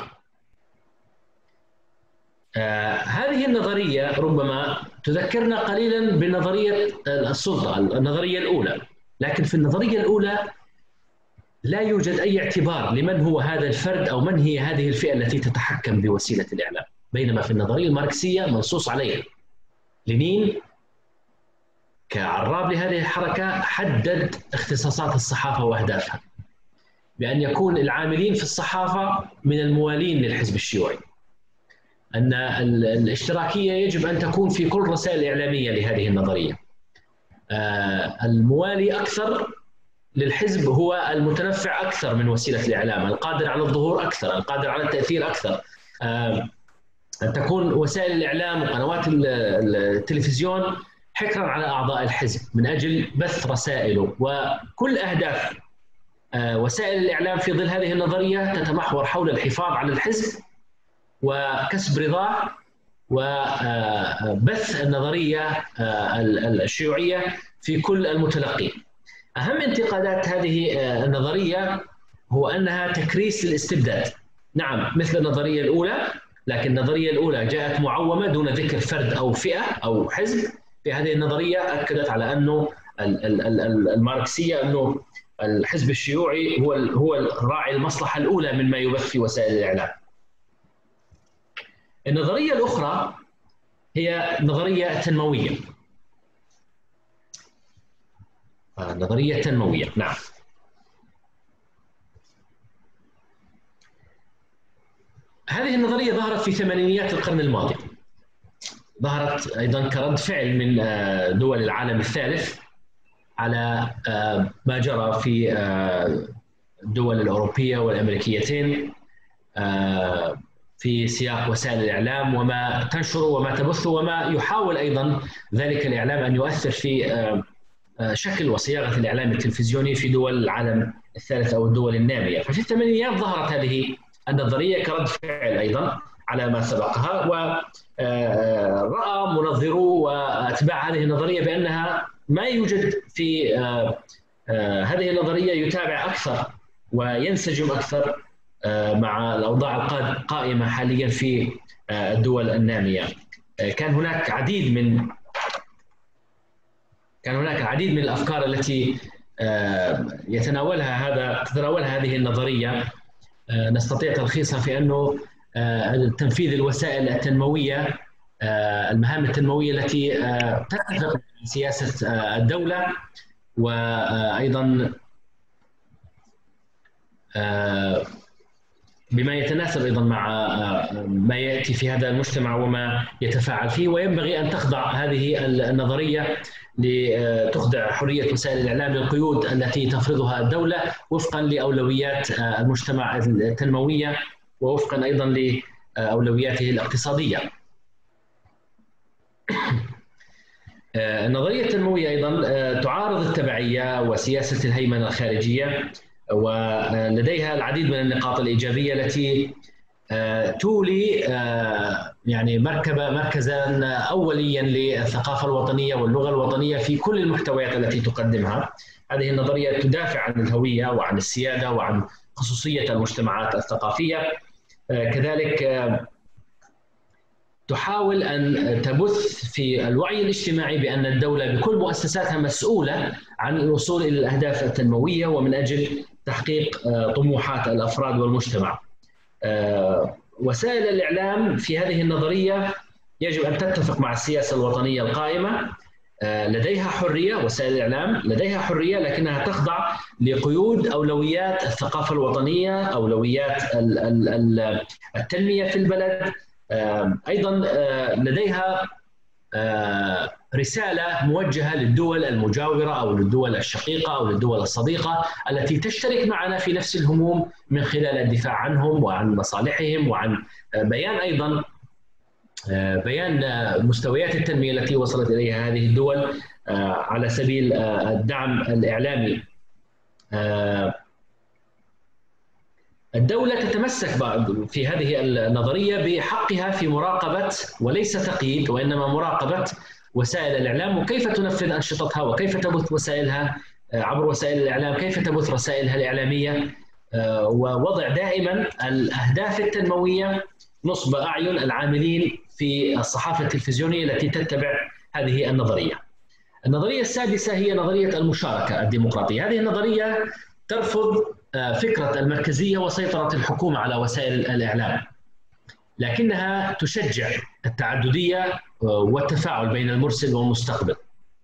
هذه النظرية ربما تذكرنا قليلا بنظرية السلطة، النظرية الأولى، لكن في النظرية الأولى لا يوجد أي اعتبار لمن هو هذا الفرد أو من هي هذه الفئة التي تتحكم بوسيلة الإعلام، بينما في النظرية الماركسية منصوص عليها. لينين كعراب لهذه الحركة حدد اختصاصات الصحافة وأهدافها بأن يكون العاملين في الصحافة من الموالين للحزب الشيوعي، أن الاشتراكية يجب أن تكون في كل الرسائل الإعلامية لهذه النظرية. الموالي أكثر للحزب هو المتنفع أكثر من وسيلة الإعلام، القادر على الظهور أكثر، القادر على التأثير أكثر. أن تكون وسائل الإعلام وقنوات التلفزيون حكرا على أعضاء الحزب من أجل بث رسائله، وكل أهداف وسائل الإعلام في ظل هذه النظرية تتمحور حول الحفاظ على الحزب وكسب رضاه وبث النظرية الشيوعية في كل المتلقين. أهم انتقادات هذه النظرية هو أنها تكريس للاستبداد. نعم مثل النظرية الأولى، لكن النظرية الأولى جاءت معومة دون ذكر فرد أو فئة أو حزب. في هذه النظرية أكدت على أنه الماركسية أنه الحزب الشيوعي هو راعي المصلحة الأولى مما يبث في وسائل الإعلام. النظرية الأخرى هي نظرية تنموية. نظرية تنموية، نعم. هذه النظرية ظهرت في ثمانينيات القرن الماضي، ظهرت أيضا كرد فعل من دول العالم الثالث على ما جرى في الدول الأوروبية والأمريكيتين في سياق وسائل الإعلام وما تنشره وما تبثه، وما يحاول أيضا ذلك الإعلام أن يؤثر في شكل وصياغة الإعلام التلفزيوني في دول العالم الثالث أو الدول النامية. ففي الثمانينيات ظهرت هذه النظرية كرد فعل أيضا على ما سبقها، ورأى منظرو وأتباع هذه النظرية بأنها ما يوجد في هذه النظرية يتابع أكثر وينسجم أكثر مع الأوضاع القائمة حاليا في الدول النامية. كان هناك العديد من الأفكار التي تتناولها هذه النظرية. نستطيع تلخيصها في أنه تنفيذ الوسائل التنموية، المهام التنموية التي تتفق مع سياسة الدولة، وأيضا بما يتناسب أيضا مع ما يأتي في هذا المجتمع وما يتفاعل فيه. وينبغي أن تخضع هذه النظرية لتخضع حرية وسائل الإعلام للقيود التي تفرضها الدولة وفقا لأولويات المجتمع التنموية ووفقا أيضا لأولوياته الاقتصادية. النظرية التنموية أيضا تعارض التبعية وسياسة الهيمنة الخارجية، ولديها العديد من النقاط الإيجابية التي تولي يعني مركزا أوليا للثقافة الوطنية واللغة الوطنية في كل المحتويات التي تقدمها. هذه النظرية تدافع عن الهوية وعن السيادة وعن خصوصية المجتمعات الثقافية. كذلك تحاول أن تبث في الوعي الاجتماعي بأن الدولة بكل مؤسساتها مسؤولة عن الوصول إلى الأهداف التنموية ومن أجل تحقيق طموحات الأفراد والمجتمع. وسائل الإعلام في هذه النظرية يجب أن تتفق مع السياسة الوطنية القائمة، لديها حرية، وسائل الإعلام لديها حرية، لكنها تخضع لقيود أولويات الثقافة الوطنية، أولويات التنمية في البلد. أيضا لديها رسالة موجهة للدول المجاورة أو للدول الشقيقة أو للدول الصديقة التي تشترك معنا في نفس الهموم، من خلال الدفاع عنهم وعن مصالحهم، وعن بيان أيضا بيان مستويات التنمية التي وصلت إليها هذه الدول على سبيل الدعم الإعلامي. الدولة تتمسك في هذه النظرية بحقها في مراقبة، وليس تقييد وإنما مراقبة وسائل الإعلام، وكيف تنفذ أنشطتها، وكيف تبث وسائلها عبر وسائل الإعلام، كيف تبث رسائلها الإعلامية، ووضع دائما الأهداف التنموية نصب أعين العاملين في الصحافة التلفزيونية التي تتبع هذه النظرية. النظرية السادسة هي نظرية المشاركة الديمقراطية. هذه النظرية ترفض فكرة المركزية وسيطرة الحكومة على وسائل الإعلام، لكنها تشجع التعددية والتفاعل بين المرسل والمستقبل.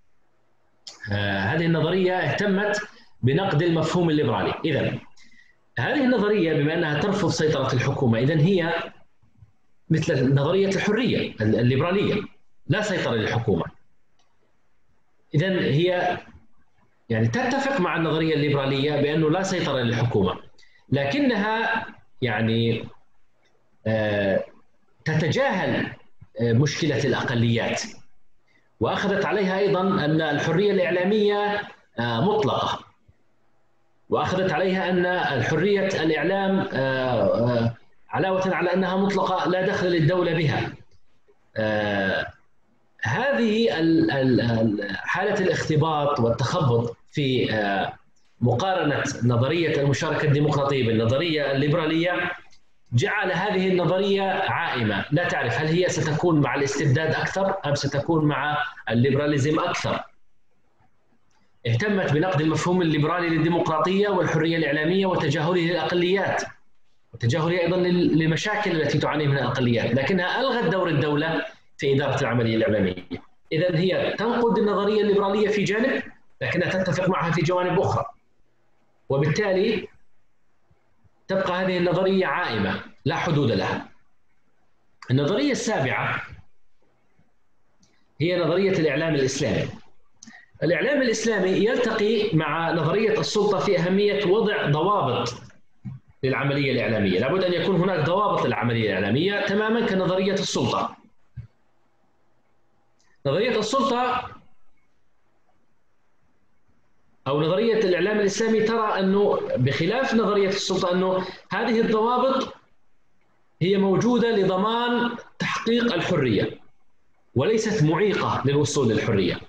هذه النظرية اهتمت بنقد المفهوم الليبرالي. إذن هذه النظرية بما أنها ترفض سيطرة الحكومة، إذن هي مثل نظرية الحرية الليبرالية، لا سيطرة للحكومة. إذن هي يعني تتفق مع النظرية الليبرالية بأنه لا سيطرة للحكومة، لكنها يعني تتجاهل مشكلة الأقليات، وأخذت عليها أيضا أن الحرية الإعلامية مطلقة، وأخذت عليها أن الحرية الإعلام علاوة على أنها مطلقة لا دخل للدولة بها. هذه حالة الاختباط والتخبط في مقارنة نظرية المشاركة الديمقراطية بالنظرية الليبرالية جعل هذه النظرية عائمة، لا تعرف هل هي ستكون مع الاستبداد أكثر أم ستكون مع الليبراليزم أكثر. اهتمت بنقد المفهوم الليبرالي للديمقراطية والحرية الإعلامية وتجاهله للأقليات، وتجاهله أيضا للمشاكل التي تعاني منها الأقليات، لكنها ألغت دور الدولة في إدارة العملية الإعلامية. إذن هي تنقد النظرية الليبرالية في جانب، لكنها تتفق معها في جوانب أخرى، وبالتالي تبقى هذه النظرية عائمة لا حدود لها. النظرية السابعة هي نظرية الإعلام الإسلامي. الإعلام الإسلامي يلتقي مع نظرية السلطة في أهمية وضع ضوابط للعملية الإعلامية. لابد أن يكون هناك ضوابط للعملية الإعلامية تماما كنظرية السلطة. نظرية السلطة أو نظرية الإعلام الإسلامي ترى أنه بخلاف نظرية السلطة أنه هذه الضوابط هي موجودة لضمان تحقيق الحرية وليست معيقة للوصول للحرية.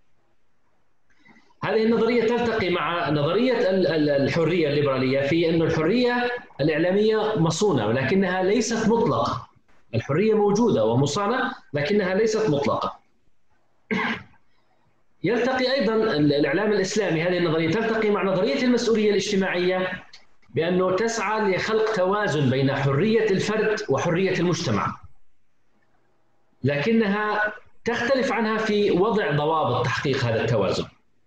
هذه النظرية تلتقي مع نظرية الحرية الليبرالية في أن الحرية الإعلامية مصونة ولكنها ليست مطلقة. الحرية موجودة ومصانة لكنها ليست مطلقة. يلتقي أيضا الإعلام الإسلامي، هذه النظرية تلتقي مع نظرية المسؤولية الاجتماعية بأنه تسعى لخلق توازن بين حرية الفرد وحرية المجتمع، لكنها تختلف عنها في وضع ضوابط تحقيق هذا التوازن.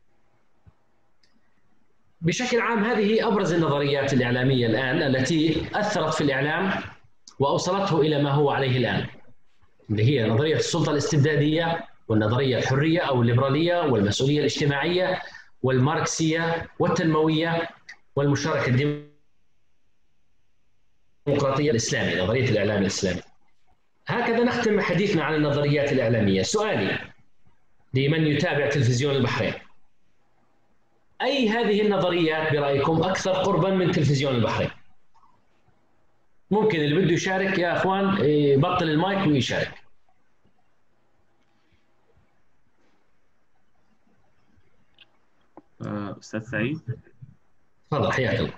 بشكل عام هذه أبرز النظريات الإعلامية الآن التي أثرت في الإعلام وأوصلته إلى ما هو عليه الآن، اللي هي نظرية السلطة الاستبدادية والنظرية الحرية أو الليبرالية والمسؤولية الاجتماعية والماركسية والتنموية والمشاركة الديمقراطية الإسلامية، نظرية الإعلام الإسلامي. هكذا نختم حديثنا عن النظريات الإعلامية. سؤالي لمن يتابع تلفزيون البحرين: أي هذه النظريات برأيكم أكثر قرباً من تلفزيون البحرين؟ ممكن اللي بده يشارك يا أخوان يبطل المايك ويشارك. أستاذ سعيد، تفضل حياك الله.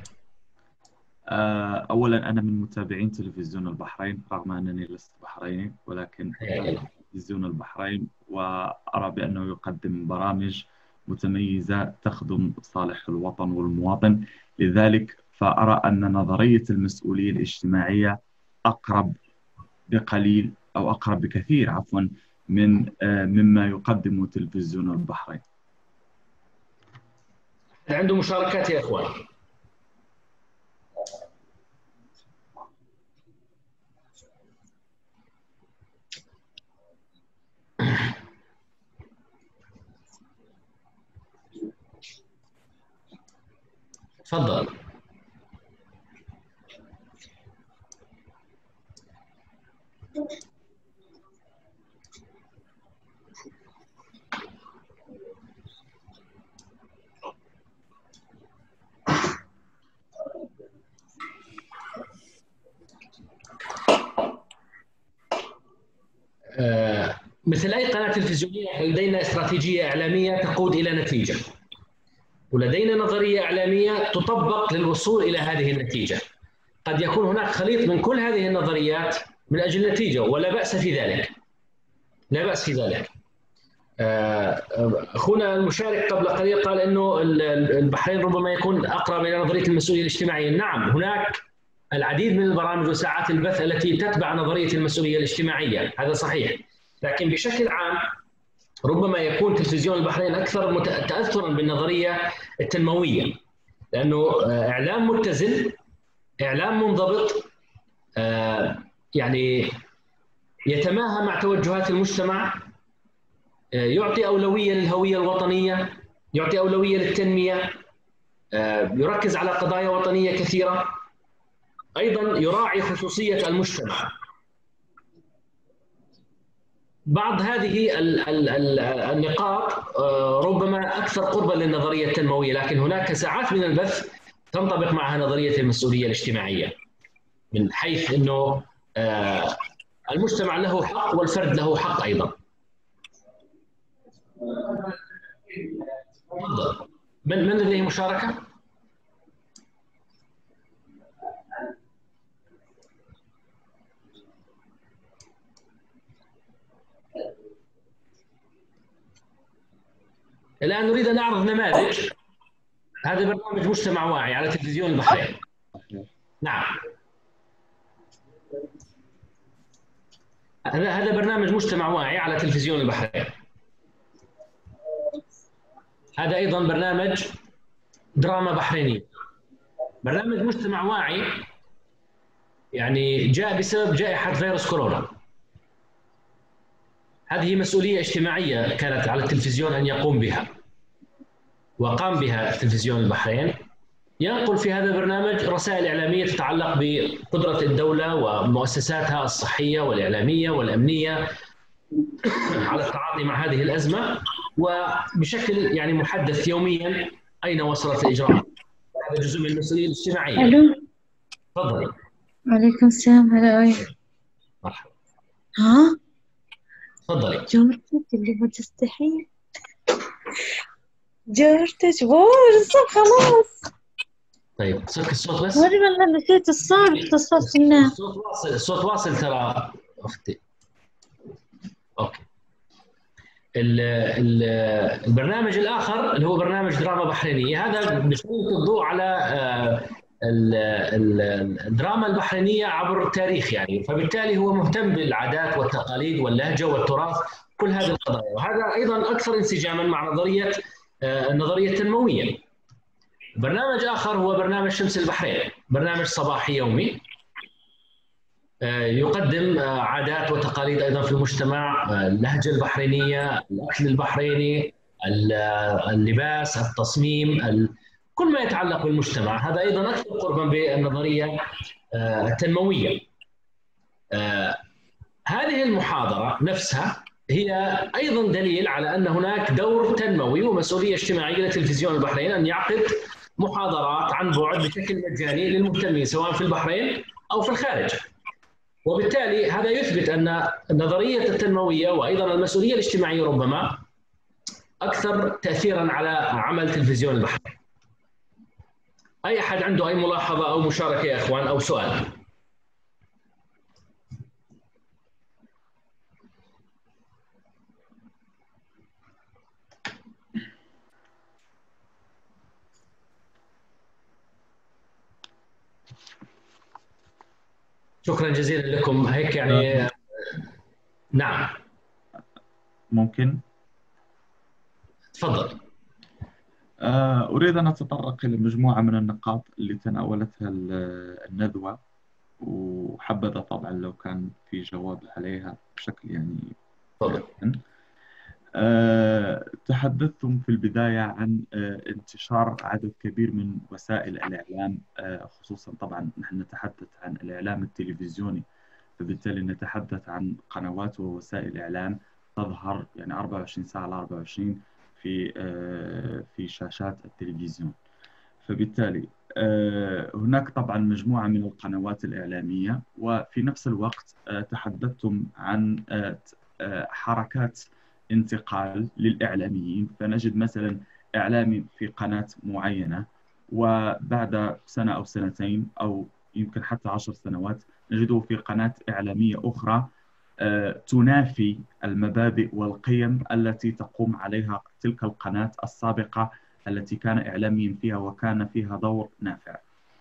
أولاً أنا من متابعين تلفزيون البحرين رغم أنني لست بحريني، ولكن تلفزيون البحرين وأرى بأنه يقدم برامج متميزة تخدم صالح الوطن والمواطن. لذلك فأرى أن نظرية المسؤولية الاجتماعية أقرب بقليل أو أقرب بكثير مما يقدمه تلفزيون البحرين؟ عنده مشاركات يا اخوان؟ تفضل. مثل أي قناة تلفزيونية لدينا استراتيجية إعلامية تقود إلى نتيجة، ولدينا نظرية إعلامية تطبق للوصول إلى هذه النتيجة. قد يكون هناك خليط من كل هذه النظريات من أجل نتيجة، ولا بأس في ذلك، لا بأس في ذلك. أخونا المشارك قبل قليل قال أنه البحرين ربما يكون أقرب إلى نظرية المسؤولية الاجتماعية. نعم، هناك العديد من البرامج وساعات البث التي تتبع نظرية المسؤولية الاجتماعية، هذا صحيح، لكن بشكل عام ربما يكون تلفزيون البحرين أكثر تأثراً بالنظرية التنموية، لأنه إعلام متزن، إعلام منضبط، يعني يتماهى مع توجهات المجتمع، يعطي أولوية للهوية الوطنية، يعطي أولوية للتنمية، يركز على قضايا وطنية كثيرة، أيضاً يراعي خصوصية المجتمع. بعض هذه النقاط ربما أكثر قرباً للنظرية التنموية، لكن هناك ساعات من البث تنطبق معها نظرية المسؤولية الاجتماعية، من حيث أنه المجتمع له حق والفرد له حق أيضاً. من لديه مشاركة؟ الآن نريد أن نعرض نماذج. هذا برنامج مجتمع واعي على تلفزيون البحرين. نعم، هذا برنامج مجتمع واعي على تلفزيون البحرين. هذا أيضا برنامج دراما بحرينية. برنامج مجتمع واعي يعني جاء بسبب جائحة فيروس كورونا. هذه مسؤولية اجتماعية كانت على التلفزيون أن يقوم بها، وقام بها تلفزيون البحرين. ينقل في هذا البرنامج رسائل إعلامية تتعلق بقدرة الدولة ومؤسساتها الصحية والإعلامية والأمنية على التعاطي مع هذه الأزمة، وبشكل يعني محدث يوميا أين وصلت الإجراءات. هذا جزء من المسؤولية الاجتماعية. ألو. تفضلي. وعليكم السلام. هلا أي. مرحبا. ها؟ تفضلي. جورتك اللي هو تستحي. جورتك الصوت خلاص. طيب سك الصوت بس. وري والله نسيت الصوت. الصوت هنا. الصوت واصل، الصوت واصل ترى أختي. أوكي. البرنامج الآخر اللي هو برنامج دراما بحرينية، هذا بيسلط الضوء على الدراما البحرينية عبر التاريخ يعني، فبالتالي هو مهتم بالعادات والتقاليد واللهجة والتراث، كل هذه القضايا، وهذا أيضا أكثر انسجاما مع النظرية التنموية. برنامج آخر هو برنامج شمس البحرين، برنامج صباحي يومي يقدم عادات وتقاليد أيضا في المجتمع، اللهجة البحرينية، الأكل البحريني، اللباس، التصميم، كل ما يتعلق بالمجتمع. هذا أيضا أكثر قربا بالنظرية التنموية. هذه المحاضرة نفسها هي أيضا دليل على أن هناك دور تنموي ومسؤولية اجتماعية لتلفزيون البحرين أن يعقد محاضرات عن بعد بشكل مجاني للمهتمين سواء في البحرين أو في الخارج. وبالتالي هذا يثبت أن النظرية التنموية وأيضا المسؤولية الاجتماعية ربما أكثر تأثيرا على عمل تلفزيون البحرين. أي أحد عنده أي ملاحظة أو مشاركة يا أخوان أو سؤال؟ شكرا جزيلا لكم. هيك يعني نعم. ممكن. تفضل. أريد أن أتطرق إلى مجموعة من النقاط اللي تناولتها الندوة، وحبذا طبعا لو كان في جواب عليها بشكل يعني تفضل. تحدثتم في البداية عن انتشار عدد كبير من وسائل الإعلام، خصوصا طبعا نحن نتحدث عن الإعلام التلفزيوني، فبالتالي نتحدث عن قنوات ووسائل إعلام تظهر يعني 24 ساعة على 24 في شاشات التلفزيون. فبالتالي هناك طبعا مجموعة من القنوات الإعلامية، وفي نفس الوقت تحدثتم عن حركات انتقال للإعلاميين، فنجد مثلا إعلامي في قناة معينة وبعد سنة أو سنتين أو يمكن حتى 10 سنوات نجده في قناة إعلامية أخرى تنافي المبادئ والقيم التي تقوم عليها تلك القناة السابقة التي كان إعلاميا فيها وكان فيها دور نافع.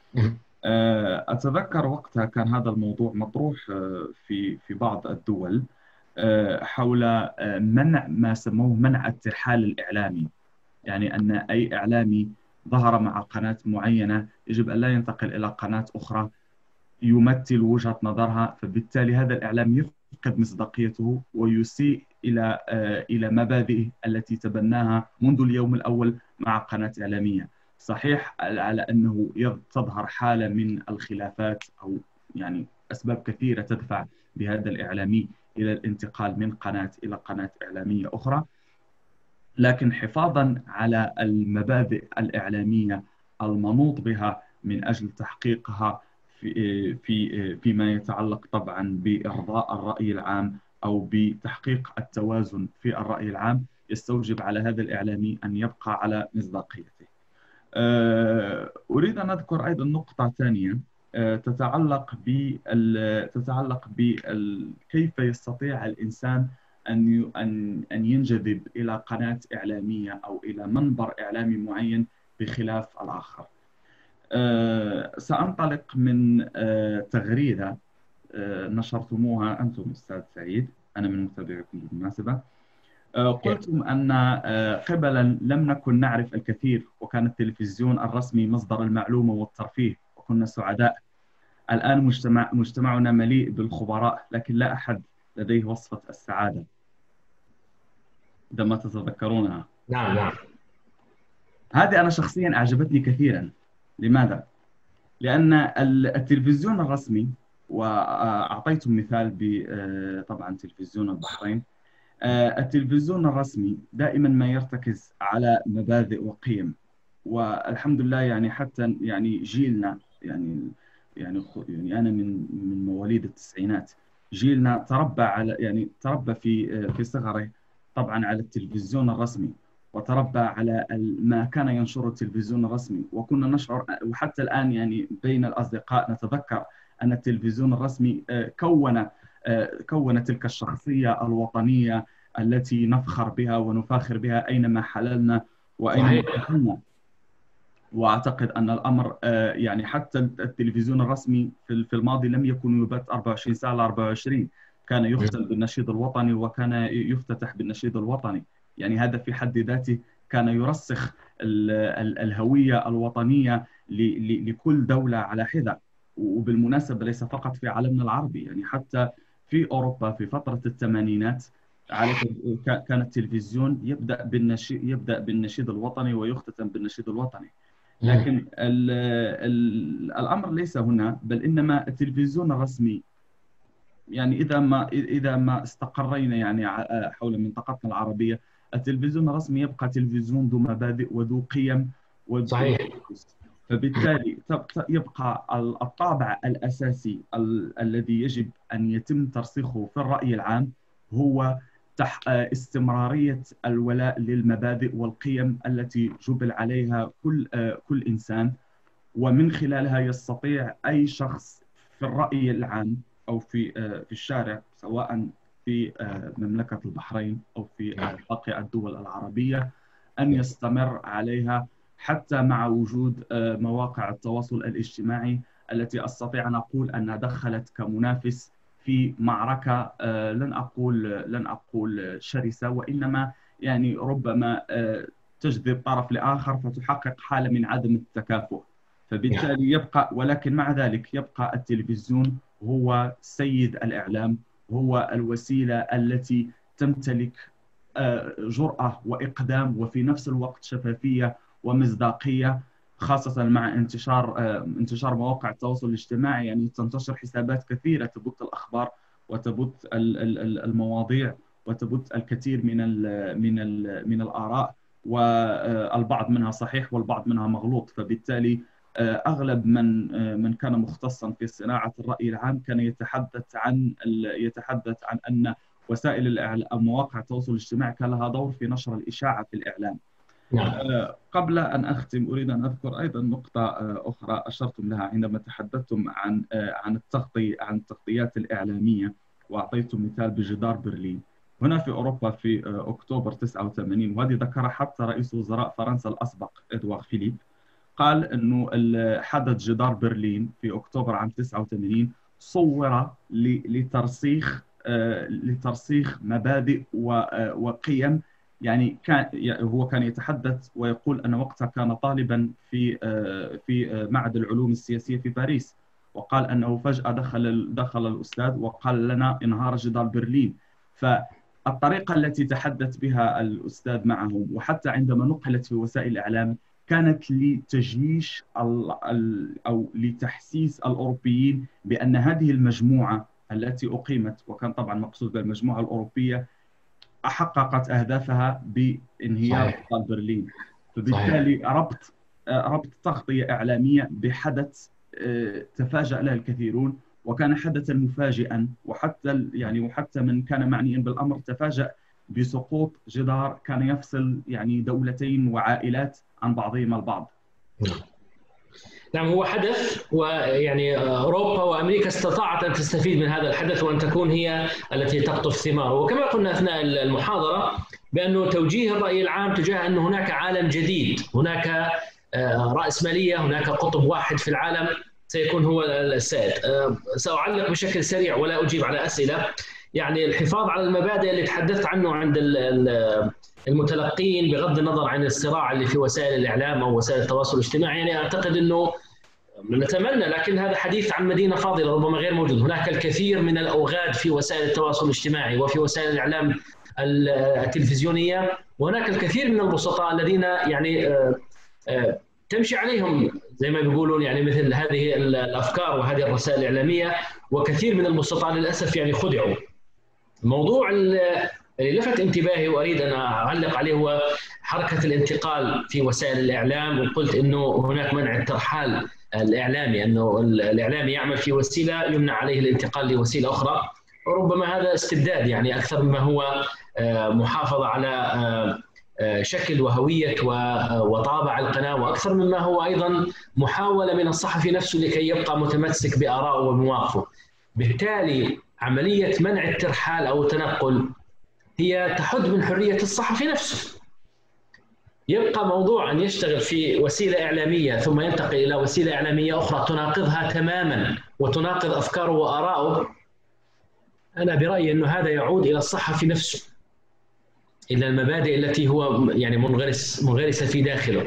أتذكر وقتها كان هذا الموضوع مطروح في بعض الدول حول منع ما سموه منع الترحال الإعلامي، يعني أن أي إعلامي ظهر مع قناة معينة يجب أن لا ينتقل إلى قناة أخرى يمثل وجهة نظرها، فبالتالي هذا الإعلام يفقد مصداقيته ويسيء إلى مبادئه التي تبناها منذ اليوم الأول مع قناة إعلامية. صحيح على أنه تظهر حالة من الخلافات أو يعني أسباب كثيرة تدفع بهذا الإعلامي إلى الانتقال من قناة إلى قناة إعلامية أخرى، لكن حفاظاً على المبادئ الإعلامية المنوط بها من أجل تحقيقها فيما يتعلق طبعاً بإرضاء الرأي العام أو بتحقيق التوازن في الرأي العام، يستوجب على هذا الإعلامي أن يبقى على مصداقيته. أريد أن أذكر أيضاً نقطة ثانية تتعلق كيف يستطيع الإنسان أن ينجذب إلى قناة إعلامية أو إلى منبر إعلامي معين بخلاف الآخر. سأنطلق من تغريدة نشرتموها أنتم أستاذ سعيد، أنا من متابعيكم بالمناسبة. قلتم أن قبلا لم نكن نعرف الكثير، وكان التلفزيون الرسمي مصدر المعلومة والترفيه وكنا سعداء. الآن مجتمعنا مليء بالخبراء لكن لا أحد لديه وصفة السعادة، عندما تتذكرونها. نعم. هذه أنا شخصيا أعجبتني كثيرا. لماذا؟ لأن التلفزيون الرسمي، وأعطيتم مثال طبعا تلفزيون البحرين، التلفزيون الرسمي دائما ما يرتكز على مبادئ وقيم، والحمد لله يعني حتى يعني جيلنا يعني أنا من مواليد التسعينات، جيلنا تربى في صغره طبعا على التلفزيون الرسمي، وتربى على ما كان ينشره التلفزيون الرسمي، وكنا نشعر وحتى الآن يعني بين الأصدقاء نتذكر أن التلفزيون الرسمي كون تلك الشخصية الوطنية التي نفخر بها ونفاخر بها أينما حللنا وأينما دخلنا. وأعتقد أن الأمر يعني حتى التلفزيون الرسمي في الماضي لم يكن يبث 24 ساعة على 24، كان يختم بالنشيد الوطني وكان يفتتح بالنشيد الوطني. يعني هذا في حد ذاته كان يرسخ الهوية الوطنية لكل دولة على حدة. وبالمناسبة ليس فقط في عالمنا العربي، يعني حتى في أوروبا في فترة الثمانينات كان التلفزيون يبدأ بالنشيد الوطني ويختتم بالنشيد الوطني. لكن الأمر ليس هنا، بل إنما التلفزيون الرسمي يعني إذا ما استقرينا يعني حول منطقتنا العربية، التلفزيون الرسمي يبقى تلفزيون ذو مبادئ وذو قيم صحيح. فبالتالي يبقى الطابع الأساسي الذي يجب أن يتم ترسيخه في الرأي العام هو استمرارية الولاء للمبادئ والقيم التي جبل عليها كل إنسان، ومن خلالها يستطيع أي شخص في الرأي العام أو في الشارع، سواء في مملكة البحرين أو في باقي الدول العربية، أن يستمر عليها حتى مع وجود مواقع التواصل الاجتماعي التي أستطيع أن أقول أنها دخلت كمنافس في معركة لن أقول شرسة، وإنما يعني ربما تجذب طرف لآخر فتحقق حالة من عدم التكافؤ. فبالتالي يبقى، ولكن مع ذلك يبقى التلفزيون هو سيد الإعلام، هو الوسيلة التي تمتلك جرأة وإقدام وفي نفس الوقت شفافية ومصداقية، خاصة مع انتشار مواقع التواصل الاجتماعي. يعني تنتشر حسابات كثيرة تبث الأخبار وتبث المواضيع وتبث الكثير من الآراء، والبعض منها صحيح والبعض منها مغلوط. فبالتالي أغلب من كان مختصا في صناعة الرأي العام كان يتحدث عن أن وسائل الإعلام أو مواقع التواصل الاجتماعي كان لها دور في نشر الإشاعة في الإعلام. قبل أن أختم أريد أن أذكر أيضا نقطة أخرى أشرتم لها عندما تحدثتم عن التغطيات الإعلامية، وأعطيتم مثال بجدار برلين. هنا في أوروبا في أكتوبر 89، وهذه ذكرها حتى رئيس وزراء فرنسا الأسبق إدوار فيليب، قال أنه حدث جدار برلين في أكتوبر عام 89 صور لترسيخ مبادئ وقيم. يعني هو كان يتحدث ويقول أن وقتها كان طالبا في معهد العلوم السياسية في باريس، وقال أنه فجأة دخل الأستاذ وقال لنا انهار جدار برلين. فالطريقة التي تحدث بها الأستاذ معهم وحتى عندما نقلت في وسائل الإعلام كانت لتجييش أو لتحسيس الأوروبيين بأن هذه المجموعة التي أقيمت، وكان طبعا مقصود بالمجموعة الأوروبية، حققت أهدافها بانهيار جدار برلين. فبالتالي ربط تغطية إعلامية بحدث تفاجأ له الكثيرون، وكان حدثا مفاجئا، وحتى من كان معنيا بالأمر تفاجأ بسقوط جدار كان يفصل يعني دولتين وعائلات عن بعضهما البعض. نعم، هو حدث، ويعني أوروبا وأمريكا استطاعت أن تستفيد من هذا الحدث وأن تكون هي التي تقطف ثماره. وكما قلنا أثناء المحاضرة بأنه توجيه الرأي العام تجاه أن هناك عالم جديد، هناك رأسمالية، هناك قطب واحد في العالم سيكون هو السائد. سأعلق بشكل سريع ولا أجيب على أسئلة. يعني الحفاظ على المبادئ اللي تحدثت عنه عند المتلقين بغض النظر عن الصراع اللي في وسائل الإعلام أو وسائل التواصل الاجتماعي، يعني أعتقد أنه نتمنى، لكن هذا حديث عن مدينة فاضلة ربما غير موجود. هناك الكثير من الأوغاد في وسائل التواصل الاجتماعي وفي وسائل الإعلام التلفزيونية، وهناك الكثير من البسطاء الذين يعني تمشي عليهم زي ما بيقولون يعني مثل هذه الأفكار وهذه الرسائل الإعلامية، وكثير من البسطاء للأسف يعني خدعوا. الموضوع اللي لفت انتباهي وأريد أن أعلق عليه هو حركة الانتقال في وسائل الإعلام، وقلت أنه هناك منع الترحال الإعلامي، أنه الإعلامي يعمل في وسيلة يمنع عليه الانتقال لوسيلة أخرى، وربما هذا استبداد يعني أكثر مما هو محافظة على شكل وهوية وطابع القناة، وأكثر مما هو أيضا محاولة من الصحفي نفسه لكي يبقى متمسك بآرائه ومواقفه. بالتالي عملية منع الترحال أو التنقل هي تحد من حرية الصحفي نفسه. يبقى موضوع أن يشتغل في وسيلة إعلامية ثم ينتقل إلى وسيلة إعلامية أخرى تناقضها تماما وتناقض أفكاره وآراءه. أنا برأيي أنه هذا يعود إلى الصحفي نفسه، إلى المبادئ التي هو يعني منغرسة في داخله.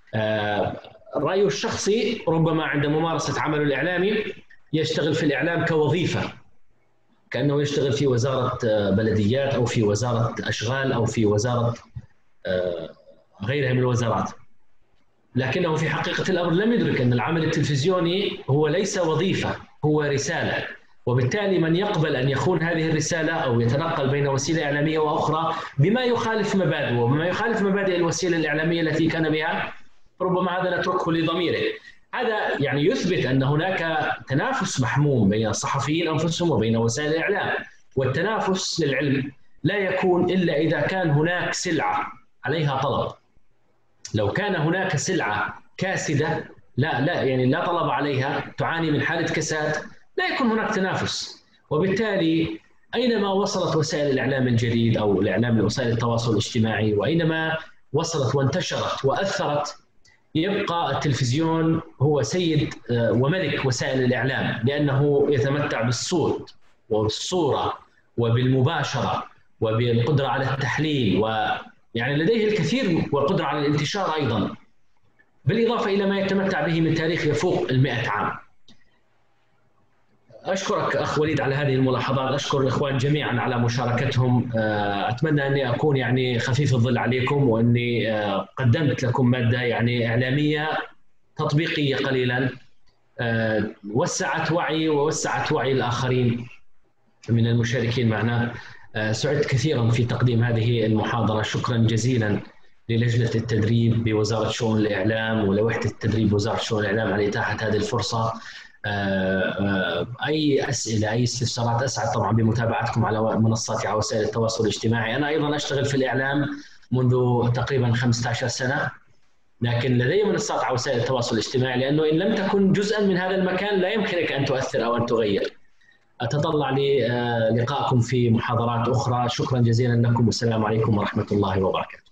رأيه الشخصي ربما عند ممارسة عمله الإعلامي يشتغل في الإعلام كوظيفة، كأنه يشتغل في وزارة بلديات أو في وزارة أشغال أو في وزارة غيرها من الوزارات، لكنه في حقيقة الأمر لم يدرك أن العمل التلفزيوني هو ليس وظيفة، هو رسالة. وبالتالي من يقبل أن يخون هذه الرسالة أو يتنقل بين وسيلة إعلامية وأخرى بما يخالف مبادئه وبما يخالف مبادئ الوسيلة الإعلامية التي كان بها، ربما هذا نتركه لضميره. هذا يعني يثبت أن هناك تنافس محموم بين الصحفيين أنفسهم وبين وسائل الإعلام، والتنافس للعلم لا يكون إلا إذا كان هناك سلعة عليها طلب. لو كان هناك سلعة كاسدة لا طلب عليها، تعاني من حالة كساد، لا يكون هناك تنافس. وبالتالي أينما وصلت وسائل الإعلام الجديد أو الإعلام وسائل التواصل الاجتماعي، وأينما وصلت وانتشرت وأثرت، يبقى التلفزيون هو سيد وملك وسائل الإعلام، لأنه يتمتع بالصوت وبالصورة وبالمباشرة وبالقدرة على التحليل، ويعني لديه الكثير والقدرة على الانتشار أيضا، بالإضافة إلى ما يتمتع به من تاريخ يفوق 100 عام. أشكرك أخ وليد على هذه الملاحظات، أشكر الإخوان جميعا على مشاركتهم. أتمنى أني أكون يعني خفيف الظل عليكم، وأني قدمت لكم مادة يعني إعلامية تطبيقية قليلا، وسعت وعي ووسعت وعي الآخرين من المشاركين معنا. سعدت كثيرا في تقديم هذه المحاضرة. شكرا جزيلا للجنة التدريب بوزارة شؤون الإعلام ولوحدة التدريب بوزارة شؤون الإعلام على إتاحة هذه الفرصة. أي أسئلة أي استفسارات أسعد طبعا بمتابعتكم على منصاتي على وسائل التواصل الاجتماعي. أنا أيضا أشتغل في الإعلام منذ تقريبا 15 سنة، لكن لدي منصات على وسائل التواصل الاجتماعي، لأنه إن لم تكن جزءا من هذا المكان لا يمكنك أن تؤثر أو أن تغير. أتطلع للقائكم في محاضرات أخرى. شكرا جزيلا لكم، والسلام عليكم ورحمة الله وبركاته.